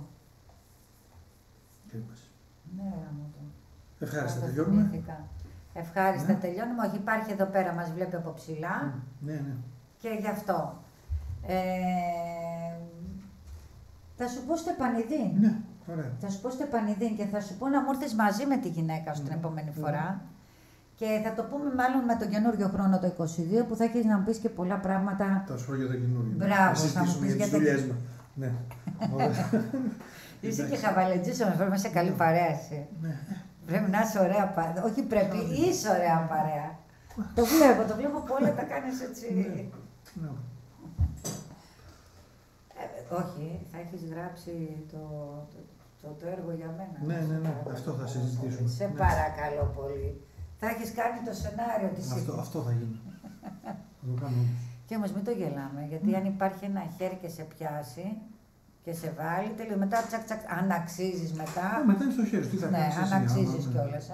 Ναι, μου το. Ευχάριστα, τελειώνουμε. Ευχάριστα, τελειώνουμε. Όχι, υπάρχει εδώ πέρα, μας βλέπει από ψηλά. Ναι. Και γι' αυτό. Θα σου πω στο Επανιδίν. Ναι, ωραία. Θα σου πω στο Επανιδίν και θα σου πω να μου έρθεις μαζί με τη γυναίκα σου την επόμενη φορά. Και θα το πούμε μάλλον με τον καινούριο χρόνο το 22 που θα έχεις να μου πεις και πολλά πράγματα. Θα σου πω για το καινούριο. Μπράβο, θα μου πεις για το καινούριο. Ναι. Είσαι και χαβαλετζής όμως, πρέπει να είσαι καλή παρέα εσύ. Πρέπει να είσαι ωραία παρέα. Όχι πρέπει, είσαι ωραία παρέα. Το βλέπω που όλα τα κάνεις έτσι. Όχι, θα έχεις γράψει το έργο για μένα. Ναι, αυτό θα συζητήσουμε. Σε παρακαλώ πολύ. Θα έχεις κάνει το σενάριο της. Αυτό θα γίνει. Θα το κάνω. Και όμως μην το γελάμε, γιατί αν υπάρχει ένα χέρι και σε πιάσει και σε βάλει, τέλειο μετά τσακ, αν αξίζεις μετά. Μετά είναι στο χέρι σου, τι θα κάνεις? Ναι, αν αξίζεις κιόλας.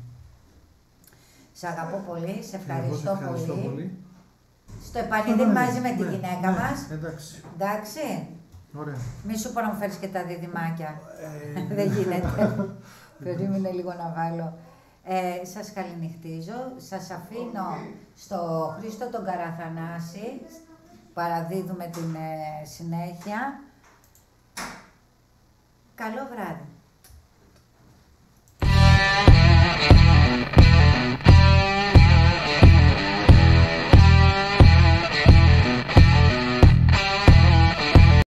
Σ' αγαπώ πολύ, σε ευχαριστώ πολύ. Στο Επανίδιν μαζί με τη γυναίκα μας. Εντάξει. Ωραία. Μη σου πω να μου φέρεις και τα διδυμάκια. Δεν γίνεται. Περίμενε λίγο να βάλω. Σας καληνυχτίζω, σας αφήνω στο Χρήστο τον Καραθανάση, παραδίδουμε την συνέχεια. Καλό βράδυ.